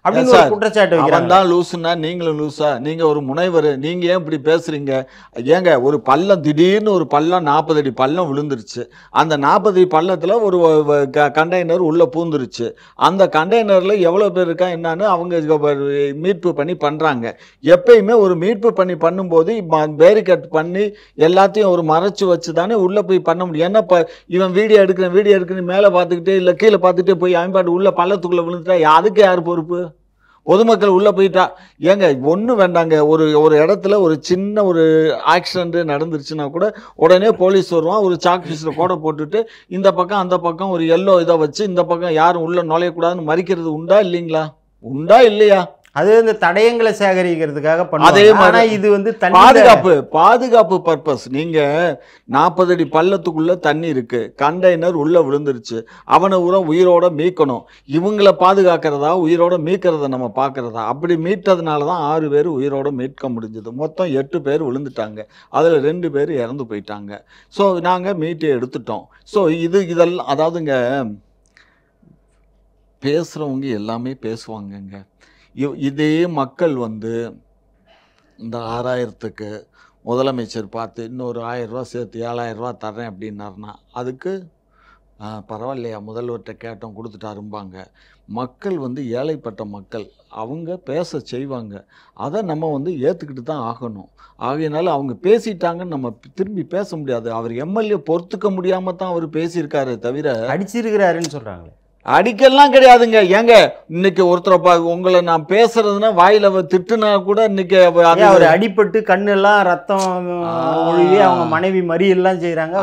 Speaker 2: அப்படின்னு ஒரு குற்றச்சாட்டு வைக்கிறாங்க.
Speaker 1: அவன் தான் லூசுன்னா நீங்களும் லூசா? நீங்க ஒரு முனைவர், நீங்க ஏன் இப்படி பேசுறீங்க? ஏங்க ஒரு பள்ளம், திடீர்னு ஒரு பள்ளம் நாற்பது அடி பள்ளம் விழுந்துருச்சு. அந்த நாற்பது அடி பள்ளத்துல ஒரு கண்டெய்னர் உள்ள பூந்துருச்சு. அந்த கண்டெய்னர்ல எவ்வளவு பேர் இருக்கா என்னன்னு அவங்க மீட்பு பண்ணி பண்றாங்க. எப்பயுமே ஒரு மீட்பு பண்ணி பண்ணும்போது பேரிகேட் பண்ணி எல்லாத்தையும் ஒரு மறைச்சு வச்சு தானே உள்ள போய் பண்ண முடியும். என்ன இவன் வீடியோ எடுக்கிறேன் வீடியோ எடுக்கிறேன் மேலே பார்த்துக்கிட்டே இல்லை கீழே பார்த்துட்டே போய் அவன்பாட்டு உள்ள பள்ளத்துக்குள்ள விழுந்துட்டா அதுக்கு யார் பொறுப்பு? பொதுமக்கள் உள்ள போயிட்டா ஏங்க ஒன்றும் வேண்டாங்க. ஒரு ஒரு இடத்துல ஒரு சின்ன ஒரு ஆக்சிடென்ட் நடந்துருச்சுன்னா கூட உடனே போலீஸ் வருவான், ஒரு சாக் பீஸில் கோடை போட்டுட்டு இந்த பக்கம் அந்த பக்கம் ஒரு எல்லோ இதை வச்சு இந்த பக்கம் யாரும் உள்ள நுழையக்கூடாதுன்னு மறிக்கிறது உண்டா இல்லைங்களா? உண்டா இல்லையா?
Speaker 2: அது இந்த தடயங்களை சேகரிக்கிறதுக்காக பண்ணுவாங்க.
Speaker 1: அதே மாதிரி
Speaker 2: இது வந்து
Speaker 1: பாதுகாப்பு பாதுகாப்பு பர்பஸ். நீங்க நாற்பது அடி பள்ளத்துக்குள்ள தண்ணி இருக்கு, கண்டெய்னர் உள்ள விழுந்துருச்சு, அவனை உர உயிரோட மீட்கணும். இவங்களை பாதுகாக்கிறதா உயிரோட மீட்கிறத நம்ம பார்க்கறதா? அப்படி மீட்டதுனால தான் ஆறு பேர் உயிரோட மீட்க முடிஞ்சது. மொத்தம் எட்டு பேர் விழுந்துட்டாங்க, அதில் ரெண்டு பேர் இறந்து போயிட்டாங்க. ஸோ நாங்கள் மீட்டு எடுத்துட்டோம். ஸோ இது இதெல்லாம் அதாவதுங்க பேசுகிறவங்க எல்லாமே பேசுவாங்கங்க. இதே மக்கள் வந்து இந்த ஆறாயிரத்துக்கு முதலமைச்சர் பார்த்து இன்னொரு ஆயிரம் ரூபா சேர்த்து ஏழாயிரம் ரூபா தர்றேன் அப்படின்னாருனா அதுக்கு பரவாயில்லையா முதல்வர்கிட்ட கேட்டோம் கொடுத்துட்டாரும்பாங்க. மக்கள் வந்து ஏழைப்பட்ட மக்கள், அவங்க பேச செய்வாங்க. அதை நம்ம வந்து ஏற்றுக்கிட்டு தான் ஆகணும். ஆகையினால அவங்க பேசிட்டாங்கன்னு நம்ம திரும்பி பேச முடியாது. அவர் எம்எல்ஏ பொறுத்துக்க முடியாமல் தான் அவர் பேசியிருக்காரு தவிர
Speaker 2: அடிச்சிருக்கிறாருன்னு சொல்கிறாங்களே.
Speaker 1: அடிக்கலாம் கிடையாதுங்க. ஏங்க இன்னைக்கு ஒருத்தரை உங்களை நான் பேசுறதுன்னா வாயில திட்டுனா கூட இன்னைக்கு
Speaker 2: அவர் அடிபட்டு கண்ணெல்லாம் ரத்தம் ஒழுகி அவங்க மனைவி மறி எல்லாம் செய்யறாங்க.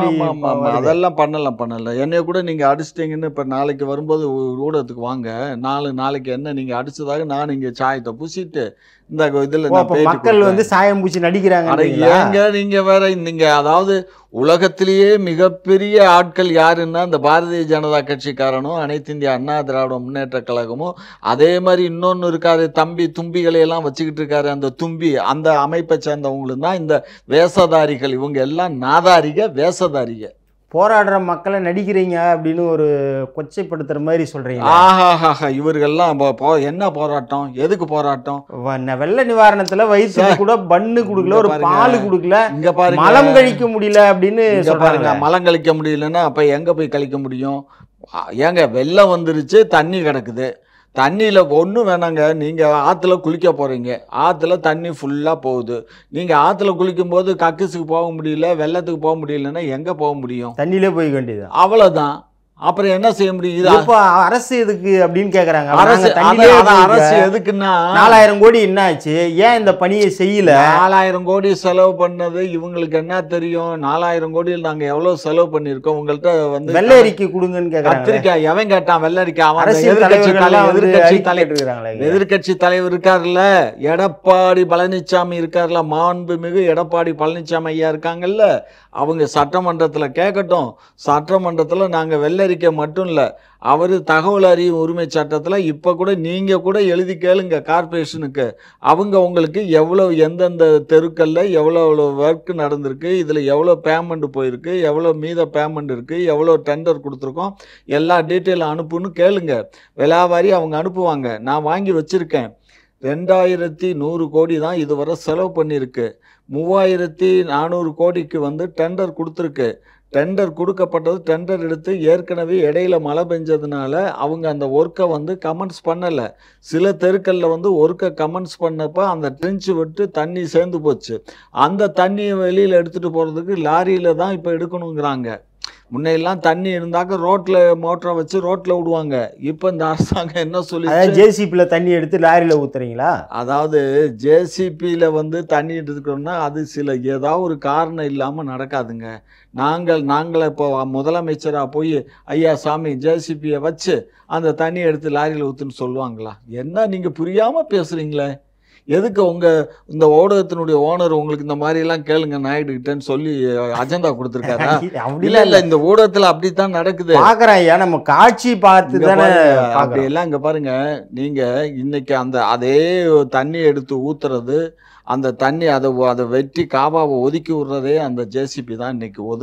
Speaker 1: அதெல்லாம் பண்ணலாம் பண்ணல என்னைய கூட நீங்க அடிச்சிட்டீங்கன்னு இப்ப நாளைக்கு வரும்போது ஊடகத்துக்கு வாங்க, நாலு நாளைக்கு என்ன நீங்க அடிச்சதாக நான் இங்க சாயத்தை பூசிட்டு இந்த இதுல
Speaker 2: மக்கள் வந்து சாயம் பூசி நடிக்கிறாங்க.
Speaker 1: ஏங்க நீங்க வேற நீங்க அதாவது உலகத்திலேயே மிகப்பெரிய ஆட்கள் யாருன்னா இந்த பாரதிய ஜனதா கட்சிக்காரனும் அனைத்து இந்திய அண்ணா திராவிட முன்னேற்ற கழகமும், அதே மாதிரி இன்னொன்று இருக்காரு தம்பி தும்பிகளை எல்லாம் வச்சுக்கிட்டு இருக்காரு அந்த தும்பி, அந்த அமைப்பை சேர்ந்தவங்களும் தான் இந்த வேஷதாரிகள். இவங்க எல்லாம் நாதாரிக வேஷதாரிக.
Speaker 2: போராடுற மக்களை நடிக்கிறீங்க அப்படின்னு ஒரு கொச்சைப்படுத்துற மாதிரி சொல்றீங்க.
Speaker 1: ஆஹாஹா இவர்கள்லாம் என்ன போராட்டம்? எதுக்கு போராட்டம்?
Speaker 2: வெள்ள நிவாரணத்துல வயிற்று கூட பண்ணு கொடுக்கல, ஒரு பால் கொடுக்கல, இங்க பாருங்க மலம் கழிக்க முடியல அப்படின்னு
Speaker 1: பாருங்க. மலம் கழிக்க முடியலன்னா அப்ப எங்க போய் கழிக்க முடியும்? ஏங்க வெள்ளம் வந்துருச்சு, தண்ணி கிடக்குது, தண்ணியில் ஒன்றும் வேணாங்க. நீங்கள் ஆற்றுல குளிக்க போகிறீங்க, ஆற்றுல தண்ணி ஃபுல்லாக போகுது. நீங்கள் ஆற்றுல குளிக்கும்போது கக்குஸுக்கு போக முடியல, வெள்ளத்துக்கு போக முடியலன்னா எங்கே போக முடியும்?
Speaker 2: தண்ணியிலே போய் வேண்டியது,
Speaker 1: அவ்வளோதான். அப்புறம் என்ன செய்ய முடியுது?
Speaker 2: இப்போ அரசு எதுக்கு அப்படின்னு கேட்குறாங்க.
Speaker 1: அரசு அரசு எதுக்குன்னா
Speaker 2: நாலாயிரம் கோடி என்ன ஆச்சு, ஏன் இந்த பணியை செய்யல?
Speaker 1: நாலாயிரம் கோடி செலவு பண்ணது இவங்களுக்கு என்ன தெரியும்? நாலாயிரம் கோடியில் நாங்கள் எவ்வளோ செலவு பண்ணியிருக்கோம்? உங்கள்கிட்ட வந்து
Speaker 2: வெள்ளை அறிக்கை கொடுங்கன்னு கேட்குறாங்க.
Speaker 1: கத்திரிக்காய் எவன் கேட்டான்? வெள்ளை அறிக்கை அவன் எதிர்கட்சி எதிர்கட்சி தலைவர் எதிர்கட்சி தலைவர் இருக்காருல்ல, எடப்பாடி பழனிசாமி இருக்காருல்ல, மாண்புமிகு எடப்பாடி பழனிசாமி ஐயா இருக்காங்கல்ல, அவங்க சட்டமன்றத்தில் கேட்கட்டும். சட்டமன்றத்தில் நாங்கள் வெள்ளரிக்கை மட்டும் இல்லை, அவர் தகவல் அறியும் உரிமை சட்டத்தில் இப்போ கூட நீங்கள் கூட எழுதி கேளுங்க கார்பரேஷனுக்கு. அவங்க உங்களுக்கு எவ்வளோ எந்தெந்த தெருக்களில் எவ்வளோ எவ்வளோ ஒர்க் நடந்திருக்கு, இதில் எவ்வளோ பேமெண்ட் போயிருக்கு, எவ்வளோ மீத பேமெண்ட் இருக்குது, எவ்வளோ டெண்டர் கொடுத்துருக்கோம், எல்லா டீட்டெயிலும் அனுப்புன்னு கேளுங்க. விலாவாரி அவங்க அனுப்புவாங்க. நான் வாங்கி வச்சுருக்கேன். ரெண்டாயிரத்தி நூறு கோடி தான் இதுவரை செலவு பண்ணியிருக்கு. மூவாயிரத்தி நானூறு கோடிக்கு வந்து டெண்டர் கொடுத்துருக்கு. டெண்டர் கொடுக்கப்பட்டது, டெண்டர் எடுத்து ஏற்கனவே இடையில மழை பெஞ்சதுனால அவங்க அந்த ஒர்க்கை வந்து கமெண்ட்ஸ் பண்ணலை. சில தெருக்களில் வந்து ஒர்க்கை கமெண்ட்ஸ் பண்ணப்போ அந்த ட்ரென்ச்சு விட்டு தண்ணி சேர்ந்து போச்சு. அந்த தண்ணியை வெளியில் எடுத்துகிட்டு போகிறதுக்கு லாரியில் தான் இப்போ எடுக்கணுங்கிறாங்க. முன்னையெல்லாம் தண்ணி இருந்தாக்க ரோட்டில் மோட்டரை வச்சு ரோட்டில் விடுவாங்க. இப்போ இந்த அரசாங்கம் என்ன சொல்லி,
Speaker 2: ஜேசிபியில் தண்ணி எடுத்து லாரியில் ஊற்றுறீங்களா?
Speaker 1: அதாவது ஜேசிபியில் வந்து தண்ணி எடுத்துக்கணும்னா அது சில ஏதாவது ஒரு காரணம் இல்லாமல் நடக்காதுங்க. நாங்கள் நாங்கள் இப்போ முதலமைச்சராக போய் ஐயா சாமி ஜேசிபியை வச்சு அந்த தண்ணி எடுத்து லாரியில் ஊற்றுன்னு சொல்லுவாங்களா? என்ன நீங்கள் புரியாமல் பேசுகிறீங்களே? எதுக்கு உங்கள் இந்த ஊடகத்தினுடைய ஓனர் உங்களுக்கு இந்த மாதிரிலாம் கேளுங்க நாயுடுகிட்டன்னு சொல்லி அஜெண்டா கொடுத்துருக்காரா? இல்லை இல்லை, இந்த ஊடகத்தில் அப்படித்தான் நடக்குது.
Speaker 2: பார்க்குறேன் ஐயா, நம்ம காட்சி பார்த்து தானே
Speaker 1: அப்படியெல்லாம். இங்கே பாருங்கள், நீங்கள் இன்னைக்கு அந்த அதே தண்ணி எடுத்து ஊற்றுறது, அந்த தண்ணி அதை அதை வெட்டி காவாவை ஒதுக்கி விடுறதே அந்த ஜேசிபி தான் இன்னைக்கு ஒதுங்குது.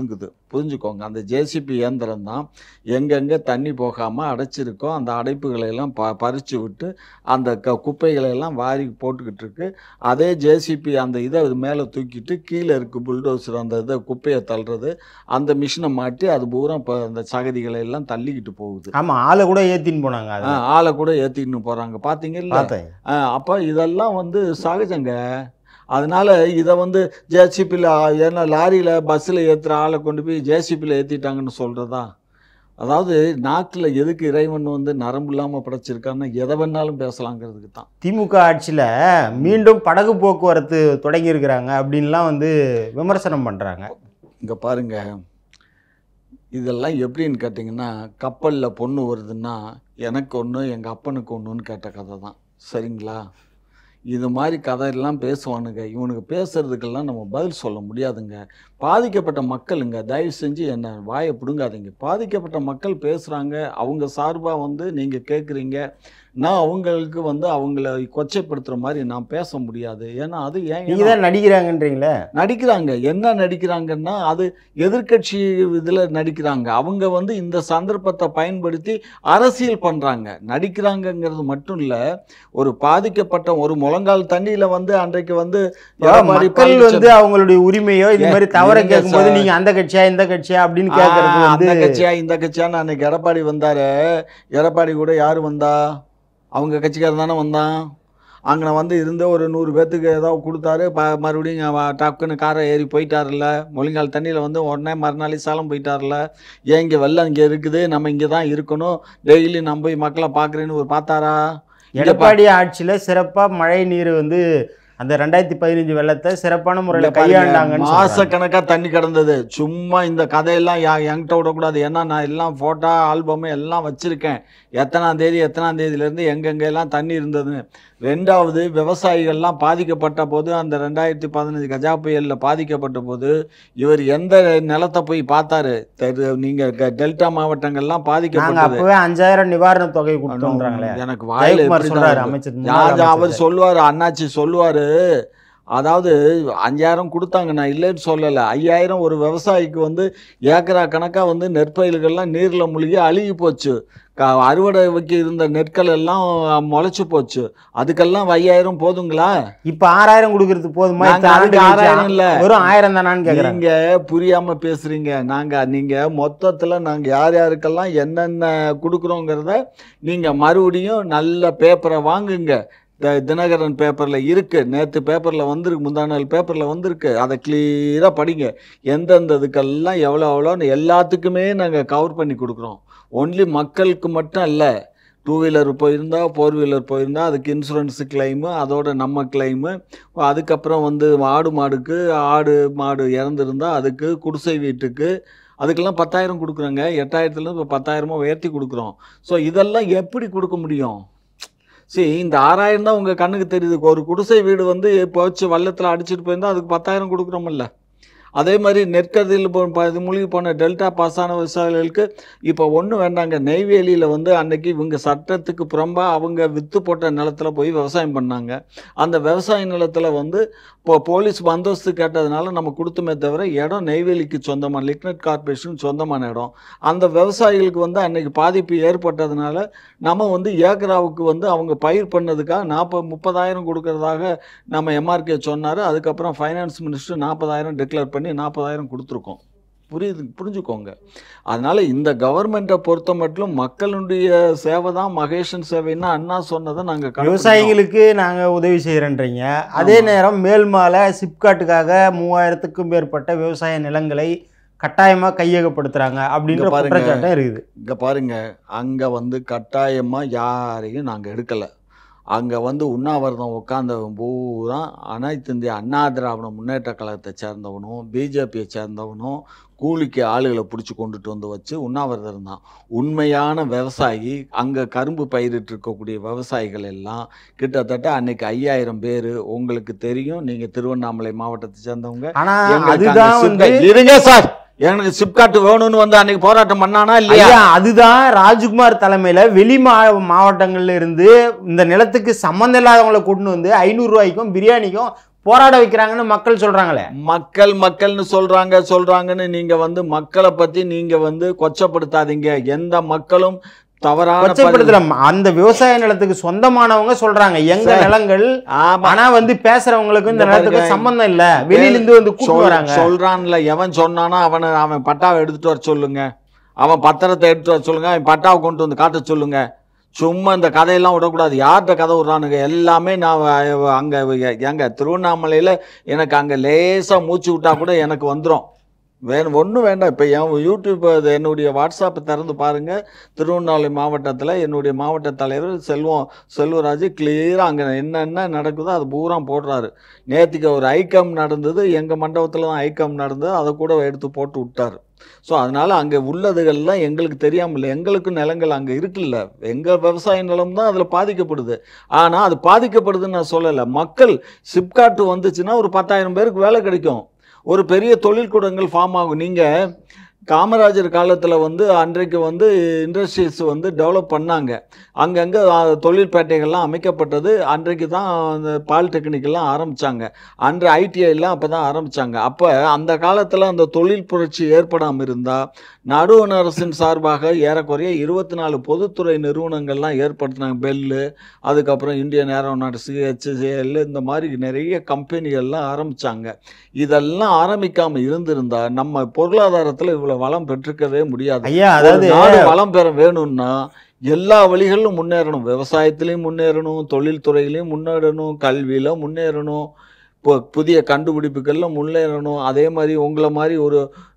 Speaker 1: புரிஞ்சுக்கோங்க. அந்த ஜேசிபி இயந்திரம் தான் எங்கெங்கே தண்ணி போகாமல் அடைச்சிருக்கோ அந்த அடைப்புகளை எல்லாம் ப பறித்து விட்டு அந்த க குப்பைகளை எல்லாம் வாரி போட்டுக்கிட்டு இருக்கு. அதே ஜேசிபி அந்த இதை மேலே தூக்கிட்டு கீழே இருக்குது புல்டோசர் அந்த இதை குப்பையை தள்ளுறது, அந்த மிஷினை மாட்டி அது பூரா இப்போ அந்த சகதிகளை எல்லாம் தள்ளிக்கிட்டு போகுது.
Speaker 2: ஆமாம், ஆளை கூட ஏற்றின்னு போனாங்க.
Speaker 1: ஆளை கூட ஏற்றிக்கின்னு போகிறாங்க, பார்த்தீங்கல்ல. அப்போ இதெல்லாம் வந்து சகஜங்க. அதனால் இதை வந்து ஜேசிபியில் ஏன்னா லாரியில் பஸ்ஸில் ஏற்றுற ஆளை கொண்டு போய் ஜேசிபியில் ஏற்றிட்டாங்கன்னு சொல்கிறதா? அதாவது நாட்டில் எதுக்கு இறைவன் வந்து நரம்பு இல்லாமல் படைச்சிருக்காருன்னா எதை வேணாலும் பேசலாங்கிறதுக்கு தான்.
Speaker 2: திமுக ஆட்சியில் மீண்டும் படகு போக்குவரத்து தொடங்கியிருக்கிறாங்க அப்படின்லாம் வந்து விமர்சனம் பண்ணுறாங்க.
Speaker 1: இங்கே பாருங்க, இதெல்லாம் எப்படின்னு கேட்டிங்கன்னா, கப்பலில் பொண்ணு வருதுன்னா எனக்கு ஒன்று எங்கள் அப்பனுக்கு ஒன்றுன்னு கேட்ட கதை தான். சரிங்களா? இது மாதிரி கதையெல்லாம் பேசுவானுங்க. இவனுக்கு பேசுகிறதுக்கெல்லாம் நம்ம பதில் சொல்ல முடியாதுங்க. பாதிக்கப்பட்ட மக்களுங்க, தயவு செஞ்சு என்ன வாயை பிடுங்காதீங்க. பாதிக்கப்பட்ட மக்கள் பேசுகிறாங்க, அவங்க சார்பாக வந்து நீங்கள் கேட்குறீங்க. நான் அவங்களுக்கு வந்து அவங்கள கொச்சைப்படுத்துகிற மாதிரி நான் பேச முடியாது. ஏன்னா அது ஏன்
Speaker 2: நீங்கள் தான் நடிக்கிறாங்கன்றீங்களே.
Speaker 1: நடிக்கிறாங்க. என்ன நடிக்கிறாங்கன்னா அது எதிர்கட்சி இதில் நடிக்கிறாங்க. அவங்க வந்து இந்த சந்தர்ப்பத்தை பயன்படுத்தி அரசியல் பண்ணுறாங்க. நடிக்கிறாங்கங்கிறது மட்டும் இல்லை, ஒரு பாதிக்கப்பட்ட ஒரு முழங்கால் தண்ணியில் வந்து அன்றைக்கு வந்து
Speaker 2: மக்கள் வந்து அவங்களுடைய உரிமையோ இது மாதிரி தவற கேட்கும்போது நீங்கள் அந்த கட்சியா இந்த கட்சியா அப்படின்னு கேட்கறது,
Speaker 1: அந்த கட்சியா இந்த கட்சியான்னு அன்னைக்கு எடப்பாடி வந்தார். எடப்பாடி கூட யார் வந்தா? அவங்க கட்சிக்காரர் தானே வந்தான். அங்கே வந்து இருந்து ஒரு நூறு பேர்த்துக்கு ஏதோ கொடுத்தாரு. ப மறுபடியும் டக்குன்னு காரை ஏறி போயிட்டார்ல. முழங்கால் தண்ணியில் வந்து உடனே மறுநாளே சாலம் போயிட்டார்ல. ஏன் இங்கே வெள்ளம் இங்கே இருக்குது, நம்ம இங்கே தான் இருக்கணும், டெய்லி நம்ம போய் மக்களை பார்க்குறேன்னு ஒரு பார்த்தாரா?
Speaker 2: எடப்பாடி ஆட்சியில் சிறப்பாக மழை நீர் வந்து அந்த ரெண்டாயிரத்தி பதினஞ்சு வெள்ளத்தை சிறப்பான முறையில் கையாண்டாங்க.
Speaker 1: மாசக்கணக்காக தண்ணி கிடந்தது. சும்மா இந்த கதையெல்லாம் என்கிட்ட விடக்கூடாது. ஏன்னா நான் எல்லாம் ஃபோட்டோ ஆல்பமு எல்லாம் வச்சுருக்கேன். எத்தனாம் தேதி எத்தனாம் தேதியிலேருந்து எங்கெங்கெல்லாம் தண்ணி இருந்ததுன்னு. ரெண்டாவது, விவசாயிகள்லாம் பாதிக்கப்பட்ட போது அந்த ரெண்டாயிரத்தி பதினஞ்சு கஜா புயலில் பாதிக்கப்பட்ட போது இவர் எந்த நிலத்தை போய் பார்த்தாரு? நீங்கள் டெல்டா மாவட்டங்கள்லாம் பாதிக்கப்பட்டது.
Speaker 2: அஞ்சாயிரம் நிவாரண தொகை கொடுத்துறாங்களே.
Speaker 1: எனக்கு வாயில அமைச்சர் அவர் சொல்லுவார், அண்ணாச்சி சொல்லுவார். அதாவது அஞ்சாயிரம் கொடுத்தாங்க, நான் இல்லைன்னு சொல்லலை. ஐயாயிரம் ஒரு விவசாயிக்கு வந்து ஏக்கரா கணக்காக வந்து நெற்பயிர்கள்லாம் நீரில் மூழ்கி அழுகி போச்சு. க அறுவடை வைக்க இருந்த நெற்கள் எல்லாம் முளைச்சி போச்சு. அதுக்கெல்லாம் ஐயாயிரம் போதுங்களா?
Speaker 2: இப்போ ஆறாயிரம் கொடுக்கறது போதுமா?
Speaker 1: ஆறாயிரம் இல்லை,
Speaker 2: வெறும் ஆயிரம் தானான்னு கேட்குறேன்.
Speaker 1: நீங்கள் புரியாமல் பேசுகிறீங்க. நாங்கள் நீங்கள் மொத்தத்தில் நாங்கள் யார் யாருக்கெல்லாம் என்னென்ன கொடுக்குறோங்கிறத நீங்கள் மறுபடியும் நல்ல பேப்பரை வாங்குங்க. தினகரன் பேப்பரில் இருக்குது, நேற்று பேப்பரில் வந்திருக்கு, முந்தா நாள் பேப்பரில் வந்திருக்கு. அதை கிளியராக படிங்க. எந்தெந்த இதுக்கெல்லாம் எவ்வளோ எவ்வளோன்னு எல்லாத்துக்குமே நாங்கள் கவர் பண்ணி கொடுக்குறோம். ஒன்லி மக்களுக்கு மட்டும் இல்லை. டூ வீலர் போயிருந்தால், ஃபோர் வீலர் போயிருந்தால் அதுக்கு இன்சூரன்ஸு கிளைமு, அதோட நம்ம கிளைமு. அதுக்கப்புறம் வந்து ஆடு மாடுக்கு, ஆடு மாடு இறந்துருந்தால் அதுக்கு, குடிசை வீட்டுக்கு, அதுக்கெல்லாம் பத்தாயிரம் கொடுக்குறோங்க. எட்டாயிரத்துலேருந்து இப்போ பத்தாயிரமாக உயர்த்தி கொடுக்குறோம். ஸோ இதெல்லாம் எப்படி கொடுக்க முடியும்? சரி, இந்த ஆறாயிரம் தான் உங்கள் கண்ணுக்கு தெரியுது. ஒரு குடிசை வீடு வந்து போச்சு வெள்ளத்தில் அடிச்சுட்டு போயிருந்தால் அதுக்கு பத்தாயிரம் கொடுக்குறோமில்ல. அதே மாதிரி நெற்கதில் இது மூழ்கி போன டெல்டா பாஸான விவசாயிகளுக்கு இப்போ ஒன்றும் வேண்டாங்க. நெய்வேலியில் வந்து அன்னைக்கு இவங்க சட்டத்துக்கு புறம்பாக அவங்க விற்று போட்ட நிலத்தில் போய் விவசாயம் பண்ணாங்க. அந்த விவசாய நிலத்தில் வந்து இப்போ போலீஸ் பந்தோஸ்து கேட்டதுனால நம்ம கொடுத்துமே தவிர இடம் நெய்வேலிக்கு சொந்தமான லிக்னட் கார்பரேஷன் சொந்தமான இடம். அந்த விவசாயிகளுக்கு வந்து அன்னைக்கு பாதிப்பு ஏற்பட்டதுனால நம்ம வந்து ஏக்கராவுக்கு வந்து அவங்க பயிர் பண்ணதுக்காக நாற்பது முப்பதாயிரம் கொடுக்கறதாக நம்ம எம்ஆர்கே சொன்னார். அதுக்கப்புறம் ஃபைனான்ஸ் மினிஸ்டர் நாற்பதாயிரம் டிக்ளேர் பண்ணி நாற்பதாயிரம் கொடுத்துருக்கோம். புரியுது, புரிஞ்சுக்கோங்க. அதனால் இந்த கவர்மெண்ட்டை பொறுத்த மட்டும் மக்களுடைய சேவை தான் மகேஷன் சேவைன்னா அண்ணா சொன்னதை நாங்கள்
Speaker 2: விவசாயிகளுக்கு நாங்கள் உதவி செய்கிறேன்றீங்க. அதே நேரம் மேல்மாலை சிப்காட்டுக்காக மூவாயிரத்துக்கும் மேற்பட்ட விவசாய நிலங்களை கட்டாயமாக கையகப்படுத்துகிறாங்க அப்படின்ற குற்றச்சாட்டம் இருக்குது.
Speaker 1: இங்கே பாருங்கள், அங்கே வந்து கட்டாயமாக யாரையும் நாங்கள் எடுக்கலை. அங்கே வந்து உண்ணாவிரதம் உட்காந்தவன் பூரா அனைத்து இந்திய அண்ணா திராவிட முன்னேற்ற கழகத்தை சேர்ந்தவனும் பிஜேபியை சேர்ந்தவனும் கூலிக்கு ஆளுகளை பிடிச்சி கொண்டுட்டு வந்து வச்சு உண்ணாவிரதம் இருந்தான். உண்மையான விவசாயி அங்கே கரும்பு பயிரிட்டு இருக்கக்கூடிய விவசாயிகள் எல்லாம் கிட்டத்தட்ட அன்னைக்கு ஐயாயிரம் பேர். உங்களுக்கு தெரியும், நீங்கள் திருவண்ணாமலை மாவட்டத்தை சேர்ந்தவங்க. இருங்க சார், எனக்கு சிப்காட் வேணும்னு வந்து அன்னைக்கு போராட்டம் பண்ணானா இல்லையா?
Speaker 2: அதுதான் ராஜ்குமார் தலைமையில வெளி மா மாவட்டங்கள்ல இருந்து இந்த நிலத்துக்கு சம்மந்தம் இல்லாதவங்களை கூட்டின்னு வந்து ஐநூறு ரூபாய்க்கும் பிரியாணிக்கும் போராட வைக்கிறாங்கன்னு மக்கள் சொல்றாங்களே.
Speaker 1: மக்கள் மக்கள்னு சொல்றாங்க சொல்றாங்கன்னு நீங்க வந்து மக்களை பத்தி நீங்க வந்து கொச்சப்படுத்தாதீங்க. எந்த மக்களும் தவறான
Speaker 2: கொச்சப்படுத்தல. அந்த விவசாய நிலத்துக்கு சொந்தமானவங்க சொல்றாங்க எங்க நிலங்கள். ஆனா வந்து பேசுறவங்களுக்கு இந்த நிலத்துக்கு சம்பந்தம் இல்ல, வெளியில இருந்து வந்து கூட்டு வராங்க
Speaker 1: சொல்றான்ல. எவன் சொன்னானா அவனை அவன் பட்டாவை எடுத்துட்டு வர சொல்லுங்க, அவன் பத்திரத்தை எடுத்துட்டு வர சொல்லுங்க, அவன் பட்டாவை கொண்டு வந்து காட்ட சொல்லுங்க. சும்மா இந்த கதையெல்லாம் விடக்கூடாது. யார்கிட்ட கதை விட்றானுங்க எல்லாமே. நான் அங்கே எங்க திருவண்ணாமலையில் எனக்கு அங்கே லேசாக மூச்சு விட்டா கூட எனக்கு வந்துடும். வேணும் ஒன்றும் வேண்டாம். இப்போ என் யூடியூப் என்னுடைய வாட்ஸ்அப்பை திறந்து பாருங்கள். திருவண்ணாமலை மாவட்டத்தில் என்னுடைய மாவட்ட தலைவர் செல்வம் செல்வராஜ் கிளியராக அங்கே என்னென்ன நடக்குதோ அது பூரா போடுறாரு. நேற்றுக்கு ஒரு ஐக்கம் நடந்தது, எங்கள் மண்டபத்தில் தான் ஐக்கம் நடந்தது, அதை கூட எடுத்து போட்டு விட்டார். ஸோ அதனால் அங்கே உள்ளதுகள்லாம் எங்களுக்கு தெரியாமல், எங்களுக்கு நிலங்கள் அங்கே இருக்குல்ல, எங்கள் விவசாய நிலம் தான் அதில் பாதிக்கப்படுது. ஆனால் அது பாதிக்கப்படுதுன்னு நான் சொல்லலை. மக்கள் சிப்காட்டு வந்துச்சுன்னா ஒரு பத்தாயிரம் பேருக்கு வேலை கிடைக்கும், ஒரு பெரிய தொழில்கூடங்கள் ஃபார்ம் ஆகும். நீங்கள் காமராஜர் காலத்தில் வந்து அன்றைக்கு வந்து இண்டஸ்ட்ரீஸ் வந்து டெவலப் பண்ணாங்க, அங்கங்கே தொழிற்பேட்டைகள்லாம் அமைக்கப்பட்டது. அன்றைக்கு தான் அந்த பாலிடெக்னிக்கெல்லாம் ஆரம்பித்தாங்க, அன்று ஐடிஐலாம் அப்போ தான் ஆரம்பித்தாங்க. அப்போ அந்த காலத்தில் அந்த தொழில் புரட்சி ஏற்படாமல் இருந்தால் நடுவண் அரசின் சார்பாக ஏறக்குறைய இருபத்தி நாலு பொதுத்துறை நிறுவனங்கள்லாம் ஏற்படுத்தினாங்க. பெல்லு, அதுக்கப்புறம் இந்தியன் ஏரோநாட்டிக்ஸ், ஹெச்சிஎல், இந்த மாதிரி நிறைய கம்பெனிகள்லாம் ஆரம்பித்தாங்க. இதெல்லாம் ஆரம்பிக்காமல் இருந்திருந்தால் நம்ம பொருளாதாரத்தில் இவ்வளோ வளம் பெற்றுக்கவே முடியாது.
Speaker 2: ஐயா, அதாவது
Speaker 1: நாடு வளம் பெற வேணும்னா எல்லா வழிகளிலும் முன்னேறணும். விவசாயத்திலையும் முன்னேறணும், தொழில்துறையிலையும் முன்னேறணும், கல்வியில் முன்னேறணும், இப்போ புதிய கண்டுபிடிப்புகளில் முன்னேறணும். அதே மாதிரி உங்களை மாதிரி ஒரு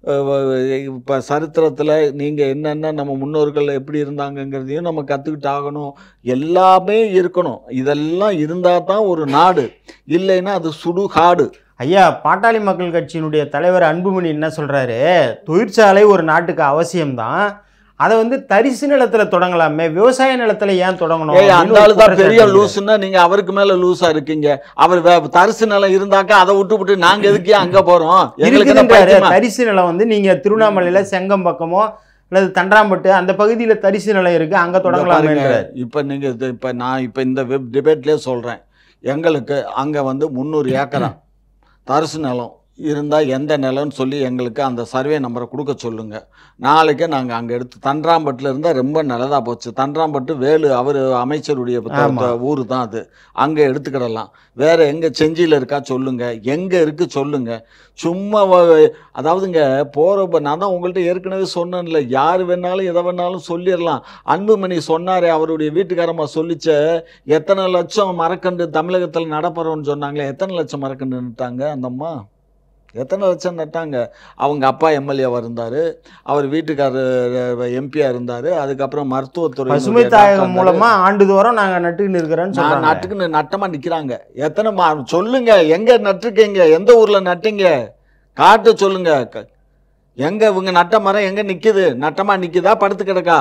Speaker 1: இப்போ சரித்திரத்தில் நீங்கள் என்னென்ன நம்ம முன்னோர்கள் எப்படி இருந்தாங்கங்கிறதையும் நம்ம கற்றுக்கிட்டு ஆகணும். எல்லாமே இருக்கணும். இதெல்லாம் இருந்தால் தான் ஒரு நாடு, இல்லைன்னா அது சுடுகாடு.
Speaker 2: ஐயா, பாட்டாளி மக்கள் கட்சியினுடைய தலைவர் அன்புமணி என்ன சொல்றாரு, தொழிற்சாலை ஒரு நாட்டுக்கு அவசியம்தான், அதை வந்து தரிசு நிலத்துல தொடங்கலாமே, விவசாய நிலத்துல ஏன் தொடங்கணும்?
Speaker 1: அந்த ஆளு தான் பெரிய லூசுன்னா நீங்க அவருக்கு மேல லூசா இருக்கீங்க. அவர் தரிசு நிலம் இருந்தாக்கா அதை விட்டு விட்டு நாங்க எதுக்கே அங்க போறோம்?
Speaker 2: தரிசு நிலம் வந்து நீங்க திருவண்ணாமலையில செங்கம் பக்கமோ அல்லது தண்டராம்பட்டு அந்த பகுதியில தரிசு நிலம் இருக்கு, அங்க தொடங்கலாமே.
Speaker 1: இப்ப நீங்க இப்ப நான் இப்ப இந்த வெப் டிபேட்லயே சொல்றேன், எங்களுக்கு அங்க வந்து முந்நூறு ஏக்கரா தரிசு நிலம் இருந்தால் எந்த நிலம்னு சொல்லி எங்களுக்கு அந்த சர்வே நம்பரை கொடுக்க சொல்லுங்கள். நாளைக்கு நாங்கள் அங்கே எடுத்து தண்டராம்பட்டில் இருந்தால் ரொம்ப நல்லதாக போச்சு. தண்டராம்பட்டு வேலு அவர் அமைச்சருடைய ஊர் தான் அது, அங்கே எடுத்துக்கிடலாம். வேறு எங்கே செஞ்சியில் இருக்கா சொல்லுங்கள், எங்கே இருக்குது சொல்லுங்கள். சும்மா அதாவதுங்க போகிறப்ப நான் தான் உங்கள்கிட்ட ஏற்கனவே சொன்னேன்ல, யார் வேணாலும் எதை வேணாலும் சொல்லிடலாம். அன்புமணி சொன்னாரே, அவருடைய வீட்டுக்காரம்மா சொல்லிச்ச, எத்தனை லட்சம் மரக்கண்டு தமிழகத்தில் நடப்புறோன்னு சொன்னாங்களே, எத்தனை லட்சம் மரக்கண்டு நட்டாங்க அந்த அம்மா? எத்தனை லட்சம் நட்டாங்க? அவங்க அப்பா எம்எல்ஏவாக இருந்தார், அவர் வீட்டுக்காரர் எம்பியாக இருந்தார், அதுக்கப்புறம் மருத்துவத்துறை
Speaker 2: பசுமை தாயகம் மூலமாக ஆண்டுதோறும் நாங்கள் நட்டுக்குன்னு இருக்கிறேன்னு
Speaker 1: நான் நட்டுக்குன்னு நட்டமாக நிற்கிறாங்க. எத்தனை மா சொல்லுங்க, எங்கே நட்டுருக்கீங்க, எந்த ஊரில் நட்டீங்க காட்டு சொல்லுங்க. எங்கே இவங்க நட்ட மரம் எங்கே நிற்கிது? நட்டமாக நிற்கிதா படுத்து கிடக்கா?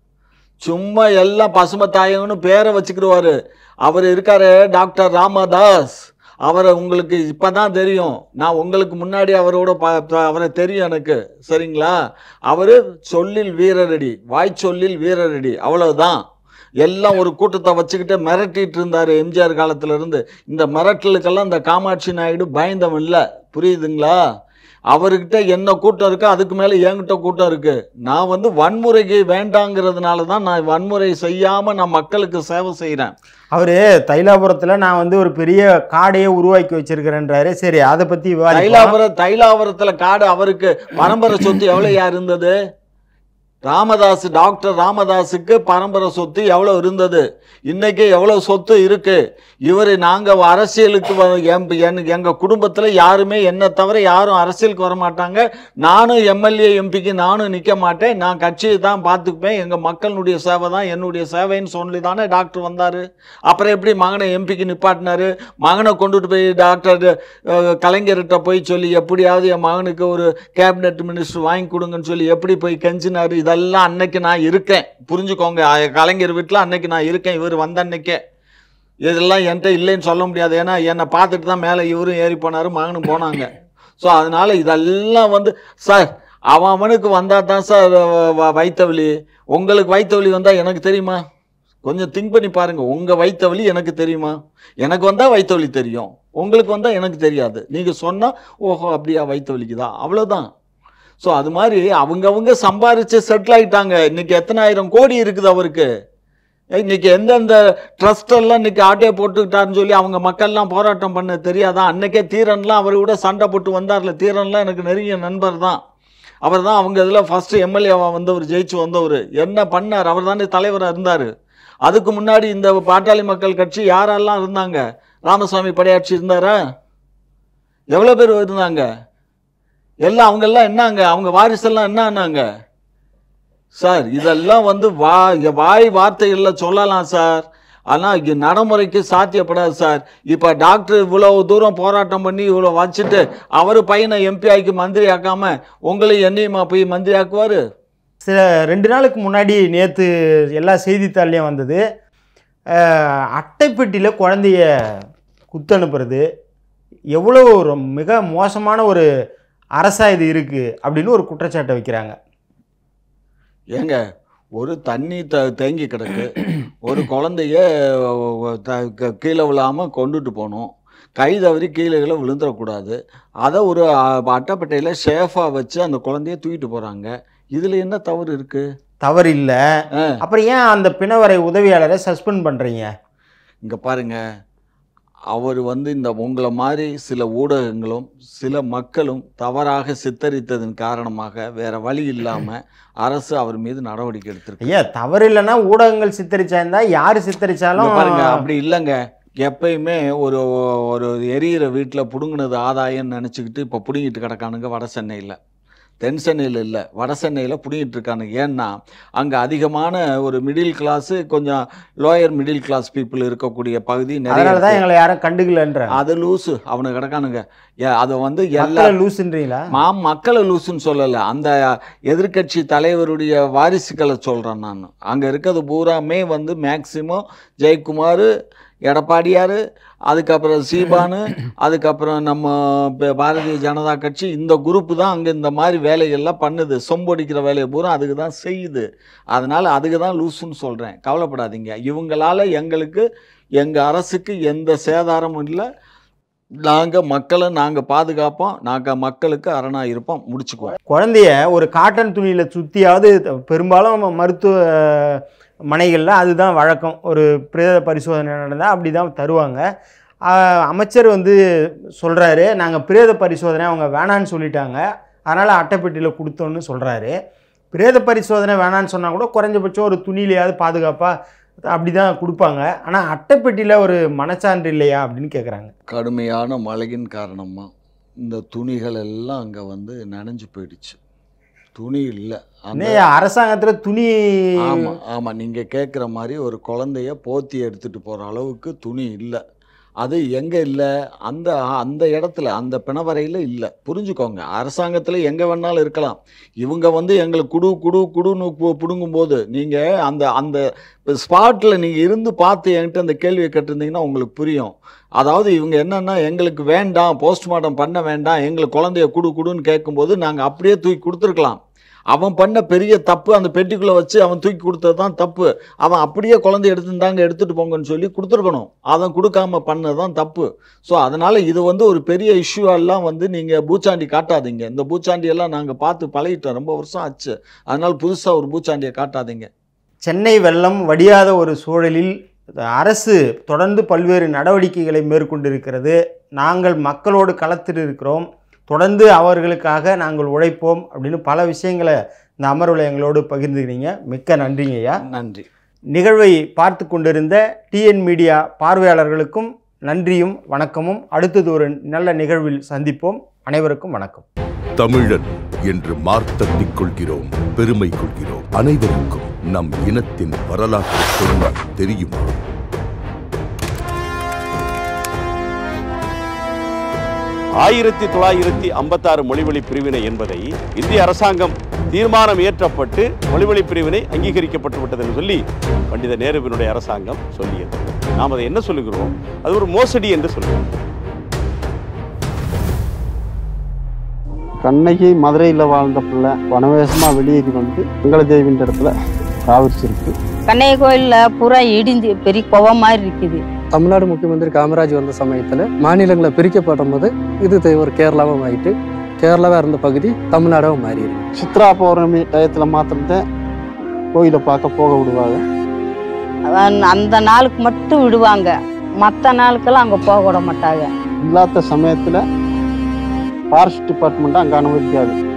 Speaker 1: சும்மா எல்லாம் பசுமை தாயகம்னு பேரை வச்சுக்கிடுவார். அவர் இருக்காரு டாக்டர் ராமதாஸ், அவரை உங்களுக்கு இப்போ தான் தெரியும், நான் உங்களுக்கு முன்னாடி அவரோட ப அவரை தெரியும் எனக்கு, சரிங்களா? அவர் சொல்லில் வீரரடி, வாய் சொல்லில் வீரரடி, அவ்வளவுதான். எல்லாம் ஒரு கூட்டத்தை வச்சுக்கிட்டு மிரட்டிட்டு இருந்தார் எம்ஜிஆர் காலத்திலேருந்து. இந்த மிரட்டலுக்கெல்லாம் இந்த காமாட்சி நாயுடு பயந்தவன் இல்லை, புரியுதுங்களா? அவர்கிட்ட என்ன கூட்டம் இருக்கோ அதுக்கு மேலே என்கிட்ட கூட்டம் இருக்குது. நான் வந்து வன்முறைக்கு வேண்டாங்கிறதுனால தான் நான் வன்முறை செய்யாமல் நான் மக்களுக்கு சேவை செய்கிறேன்.
Speaker 2: அவர் தைலாபுரத்தில் நான் வந்து ஒரு பெரிய காடையே உருவாக்கி வச்சிருக்கிறேன்றாரு. சரி, அதை பற்றி
Speaker 1: தைலாபுரம் தைலாபுரத்தில் காடு அவருக்கு பரம்பரை சொத்து எவ்வளோ யார் இருந்தது? ராமதாஸ், டாக்டர் ராமதாஸுக்கு பரம்பரை சொத்து எவ்வளோ இருந்தது? இன்னைக்கு எவ்வளோ சொத்து இருக்கு? இவர் நாங்கள் அரசியலுக்கு எங்கள் குடும்பத்தில் யாருமே என்னை தவிர யாரும் அரசியலுக்கு வர மாட்டாங்க. நானும் எம்எல்ஏ எம்பிக்கு நானும் நிற்க மாட்டேன், நான் கட்சியை தான் பார்த்துக்குப்பேன், எங்கள் மக்களுடைய சேவை தான் என்னுடைய சேவைன்னு சொல்லி தானே டாக்டர் வந்தார். அப்புறம் எப்படி மகனை எம்பிக்கு நிப்பாட்டினார்? மகனை கொண்டுட்டு போய் டாக்டர் கலைஞர்கிட்ட போய் சொல்லி எப்படியாவது என் மகனுக்கு ஒரு கேபினெட் மினிஸ்டர் வாங்கி கொடுங்கன்னு சொல்லி எப்படி போய் கெஞ்சினார்? இதெல்லாம் அன்னைக்கு நான் இருக்கேன், புரிஞ்சுக்கோங்க. கலைஞர் வீட்டில் அன்னைக்கு நான் இருக்கேன், இவர் வந்த அன்னைக்கே. இதெல்லாம் என்கிட்ட இல்லைன்னு சொல்ல முடியாது, ஏன்னா என்னை பார்த்துட்டு தான் மேலே இவரும் ஏறி போனார், மகனும் போனாங்க. ஸோ அதனால் இதெல்லாம் வந்து சார் அவன் அவனுக்கு வந்தால் தான் சார் வைத்த வலி. உங்களுக்கு வைத்த வலி வந்தால் எனக்கு தெரியுமா? கொஞ்சம் திங்க் பண்ணி பாருங்கள். உங்கள் வயிற்று வலி எனக்கு தெரியுமா? எனக்கு வந்தால் வயிற்று வலி தெரியும், உங்களுக்கு வந்தால் எனக்கு தெரியாது. நீங்கள் சொன்னால் ஓஹோ அப்படியா வயிற்று வலிக்குதா, அவ்வளோதான். ஸோ அது மாதிரி அவங்கவுங்க சம்பாரித்து செட்டில் ஆகிட்டாங்க. இன்றைக்கி எத்தனாயிரம் கோடி இருக்குது அவருக்கு. இன்றைக்கி எந்தெந்த ட்ரஸ்டெல்லாம் இன்றைக்கி ஆட்டையை போட்டுக்கிட்டாருன்னு சொல்லி அவங்க மக்கள்லாம் போராட்டம் பண்ண தெரியாதா? அன்றைக்கே தீரன்லாம் அவர் கூட சண்டை போட்டு வந்தார்ல. தீரன்லாம் எனக்கு நெருங்கிய நண்பர் தான். அவர் தான் அவங்க இதில் ஃபஸ்ட்டு எம்எல்ஏவாக வந்தவர், ஜெயிச்சு வந்தவர். என்ன பண்ணார்? அவர் தானே தலைவராக இருந்தார். அதுக்கு முன்னாடி இந்த பாட்டாளி மக்கள் கட்சி யாரெல்லாம் இருந்தாங்க? ராமசாமி படையாட்சி இருந்தாரா? எவ்வளோ பேர் இருந்தாங்க? எல்லாம் அவங்கெல்லாம் என்னங்க, அவங்க வாரிசெல்லாம் என்ன ஆனாங்க சார்? இதெல்லாம் வந்து வா வாய் வார்த்தைகளில் சொல்லலாம் சார், ஆனால் இது நடைமுறைக்கு சாத்தியப்படாது சார். இப்போ டாக்டர் இவ்வளோ தூரம் போராட்டம் பண்ணி இவ்வளோ வச்சுட்டு அவர் பையனை எம்பி ஆக்கி மந்திரி ஆக்காம உங்களையும் என்னையுமா போய் மந்திரி ஆக்குவார்?
Speaker 2: சில ரெண்டு நாளுக்கு முன்னாடி நேற்று எல்லா செய்தித்தாள்லையும் வந்தது, அட்டைப்பெட்டியில் குழந்தைய குத்தனுப்புறது எவ்வளோ ஒரு மிக மோசமான ஒரு அரசா இது இருக்குது அப்படின்னு ஒரு குற்றச்சாட்டை வைக்கிறாங்க.
Speaker 1: ஏங்க, ஒரு தண்ணி த தேங்கி கிடக்கு, ஒரு குழந்தைய கீழே விழாமல் கொண்டுட்டு போகணும், கை தவறி கீழே கீழே விழுந்துடக்கூடாது. அதை ஒரு அட்டைப்பட்டையில் ஷேஃபாக வச்சு அந்த குழந்தைய தூக்கிட்டு போகிறாங்க. இதில் என்ன தவறு இருக்குது?
Speaker 2: தவறு இல்லை. அப்புறம் ஏன் அந்த பிணவரை உதவியாளரை சஸ்பெண்ட் பண்ணுறீங்க?
Speaker 1: இங்கே பாருங்கள், அவர் வந்து இந்த உங்களை மாதிரி சில ஊடகங்களும் சில மக்களும் தவறாக சித்தரித்ததன் காரணமாக வேற வழி இல்லாமல் அரசு அவர் மீது நடவடிக்கை எடுத்திருக்கு.
Speaker 2: ஐயா, தவறு இல்லைன்னா ஊடகங்கள் சித்தரிச்சாருந்தா யார் சித்தரிச்சாலும்
Speaker 1: பாருங்க, அப்படி இல்லைங்க. எப்பயுமே ஒரு ஒரு எரியிற வீட்டில் பிடுங்கினது ஆதாயம்னு நினச்சிக்கிட்டு இப்போ பிடுங்கிட்டு கிடக்கானுங்க வட சென்னையில். தென் சென்னையில் இல்லை, வட சென்னையில் பிடிங்கிட்டு இருக்காங்க. ஏன்னா அங்கே அதிகமான ஒரு மிடில் கிளாஸு, கொஞ்சம் லோயர் மிடில் கிளாஸ் பீப்புள் இருக்கக்கூடிய பகுதி நிறைய
Speaker 2: தான். எங்களை யாரும் கண்டுக்கலன்ற
Speaker 1: அது லூஸு அவனு கிடக்கானுங்க. அதை வந்து எல்லா
Speaker 2: லூசுன்றீங்களா?
Speaker 1: மா மக்களை லூசுன்னு சொல்லலை, அந்த எதிர்கட்சி தலைவருடைய வாரிசுகளை சொல்கிறேன் நான். அங்கே இருக்கிறது பூராமே வந்து மேக்சிமம் ஜெயக்குமார், எடப்பாடியார், அதுக்கப்புறம் சீமானு, அதுக்கப்புறம் நம்ம பாரதிய ஜனதா கட்சி, இந்த குரூப்பு தான் அங்கே இந்த மாதிரி வேலைகள்லாம் பண்ணுது. சொம்படிக்கிற வேலையை பூரா அதுக்கு தான் செய்யுது. அதனால் அதுக்கு தான் லூசுன்னு சொல்கிறேன். கவலைப்படாதீங்க, இவங்களால் எங்களுக்கு எங்கள் அரசுக்கு எந்த சேதாரமும் இல்லை. நாங்கள் மக்களை நாங்கள் பாதுகாப்போம், நாங்கள் மக்களுக்கு அரணாக இருப்போம், முடிச்சுக்குவோம்.
Speaker 2: குழந்தைய ஒரு காட்டன் துணியில் சுற்றியாவது, பெரும்பாலும் மருத்துவ மனைகளில் அதுதான் வழக்கம், ஒரு பிரேத பரிசோதனை நடந்தால் அப்படி தான் தருவாங்க. அமைச்சர் வந்து சொல்கிறாரு, நாங்கள் பிரேத பரிசோதனை அவங்க வேணான்னு சொல்லிட்டாங்க, அதனால் அட்டைப்பெட்டியில் கொடுத்தோன்னு சொல்கிறாரு. பிரேத பரிசோதனை வேணான்னு சொன்னால் கூட குறைஞ்சபட்சம் ஒரு துணியிலையாவது பாதுகாப்பாக அப்படி தான் கொடுப்பாங்க. ஆனால் அட்டைப்பெட்டியில் ஒரு மனச்சான்று இல்லையா அப்படின்னு கேட்குறாங்க.
Speaker 1: கடுமையான மழையின் காரணமாக இந்த துணிகள் எல்லாம் அங்கே வந்து நனைஞ்சு போயிடுச்சு. துணி இல்லை. அந்த
Speaker 2: அரசாங்கத்தில் துணி,
Speaker 1: ஆமாம் ஆமாம் நீங்கள் கேட்குற மாதிரி ஒரு குழந்தைய போத்தி எடுத்துகிட்டு போகிற அளவுக்கு துணி இல்லை. அது எங்கே இல்லை? அந்த அந்த இடத்துல, அந்த பிணவரையில் இல்லை. புரிஞ்சுக்கோங்க, அரசாங்கத்தில் எங்கே வேணாலும் இருக்கலாம். இவங்க வந்து எங்களுக்கு குடு குடு குடுன்னு பிடுங்கும்போது நீங்கள் அந்த அந்த ஸ்பாட்டில் நீங்கள் இருந்து பார்த்து என்கிட்ட அந்த கேள்வியை கேட்டிருந்தீங்கன்னா உங்களுக்கு புரியும். அதாவது இவங்க என்னென்னா, எங்களுக்கு வேண்டாம், போஸ்ட்மார்ட்டம் பண்ண வேண்டாம், எங்களுக்கு குழந்தைய குடு குடுன்னு கேட்கும்போது நாங்கள் அப்படியே தூக்கி கொடுத்துருக்கலாம். அவன் பண்ண பெரிய தப்பு, அந்த பெட்டிக்குள்ளே வச்சு அவன் தூக்கி கொடுத்தது தான் தப்பு. அவன் அப்படியே குழந்தைய எடுத்துருந்தாங்க, எடுத்துகிட்டு போங்கன்னு சொல்லி கொடுத்துருக்கணும். அவன் கொடுக்காம பண்ணது தான் தப்பு. ஸோ அதனால் இது வந்து ஒரு பெரிய இஷ்யூவெல்லாம் வந்து நீங்கள் பூச்சாண்டி காட்டாதீங்க. இந்த பூச்சாண்டியெல்லாம் நாங்கள் பார்த்து பழகிட்டோம், ரொம்ப வருஷம் ஆச்சு. அதனால் புதுசாக ஒரு பூச்சாண்டியை காட்டாதீங்க.
Speaker 2: சென்னை வெள்ளம் வடியாத ஒரு சூழலில் அரசு தொடர்ந்து பல்வேறு நடவடிக்கைகளை மேற்கொண்டிருக்கிறது. நாங்கள் மக்களோடு களத்தில் இருக்கிறோம், தொடர்ந்து அவர்களுக்காக நாங்கள் உழைப்போம் அப்படின்னு பல விஷயங்களை இந்த அமர்வில் எங்களோடு பகிர்ந்துக்கிறீங்க. மிக்க நன்றிங்க ஐயா.
Speaker 1: நன்றி.
Speaker 2: நிகழ்வை பார்த்து கொண்டிருந்த டிஎன் மீடியா பார்வையாளர்களுக்கும் நன்றியும் வணக்கமும். அடுத்தது ஒரு நல்ல நிகழ்வில் சந்திப்போம். அனைவருக்கும் வணக்கம்.
Speaker 3: தமிழன் என்று மார்த்தட்டிக் கொள்கிறோம், பெருமை கொள்கிறோம். அனைவருக்கும் நம் இனத்தின் வரலாற்று சொல்ல தெரியுமா?
Speaker 4: ஆயிரத்தி தொள்ளாயிரத்தி ஐம்பத்தாறு மொழிவழி பிரிவினை என்பதை இந்திய அரசாங்கம் தீர்மானம் இயற்றப்பட்டு மொழிவழி பிரிவினை அங்கீகரிக்கப்பட்டு விட்டது என்று சொல்லி பண்டித நேருவினுடைய அரசாங்கம் சொல்லியது. நாம் அதை என்ன சொல்லுகிறோம்? அது ஒரு மோசடி என்று சொல்லுவோம்.
Speaker 5: கண்ணகி மதுரையில் வாழ்ந்த பிள்ளை வனவேசமாக வெளியேறி வந்து மங்களதேவின்ற இடத்துல ஆவரிச்சிருக்கு.
Speaker 6: கண்ணைய கோயில்ல புறா இடிஞ்சு பெரிய கோவ மாதிரி இருக்குது.
Speaker 5: தமிழ்நாடு முக்கியமந்திரி காமராஜ் வந்த சமயத்தில் மாநிலங்களை பிரிக்கப்படும் போது இது ஒரு கேரளாவும் ஆயிட்டு கேரளாவாக இருந்த பகுதி தமிழ்நாடாவும் மாறிடுது. சித்ரா பௌர்ணமி டயத்தில் மாத்திரம்தான் கோயிலை பார்க்க போக விடுவாங்க.
Speaker 6: அந்த நாளுக்கு மட்டும் விடுவாங்க, மற்ற நாளுக்கெல்லாம் அங்கே போக விட மாட்டாங்க.
Speaker 5: இல்லாத சமயத்தில் ஃபாரஸ்ட் டிபார்ட்மெண்ட் அங்கே அனுமதிக்காது.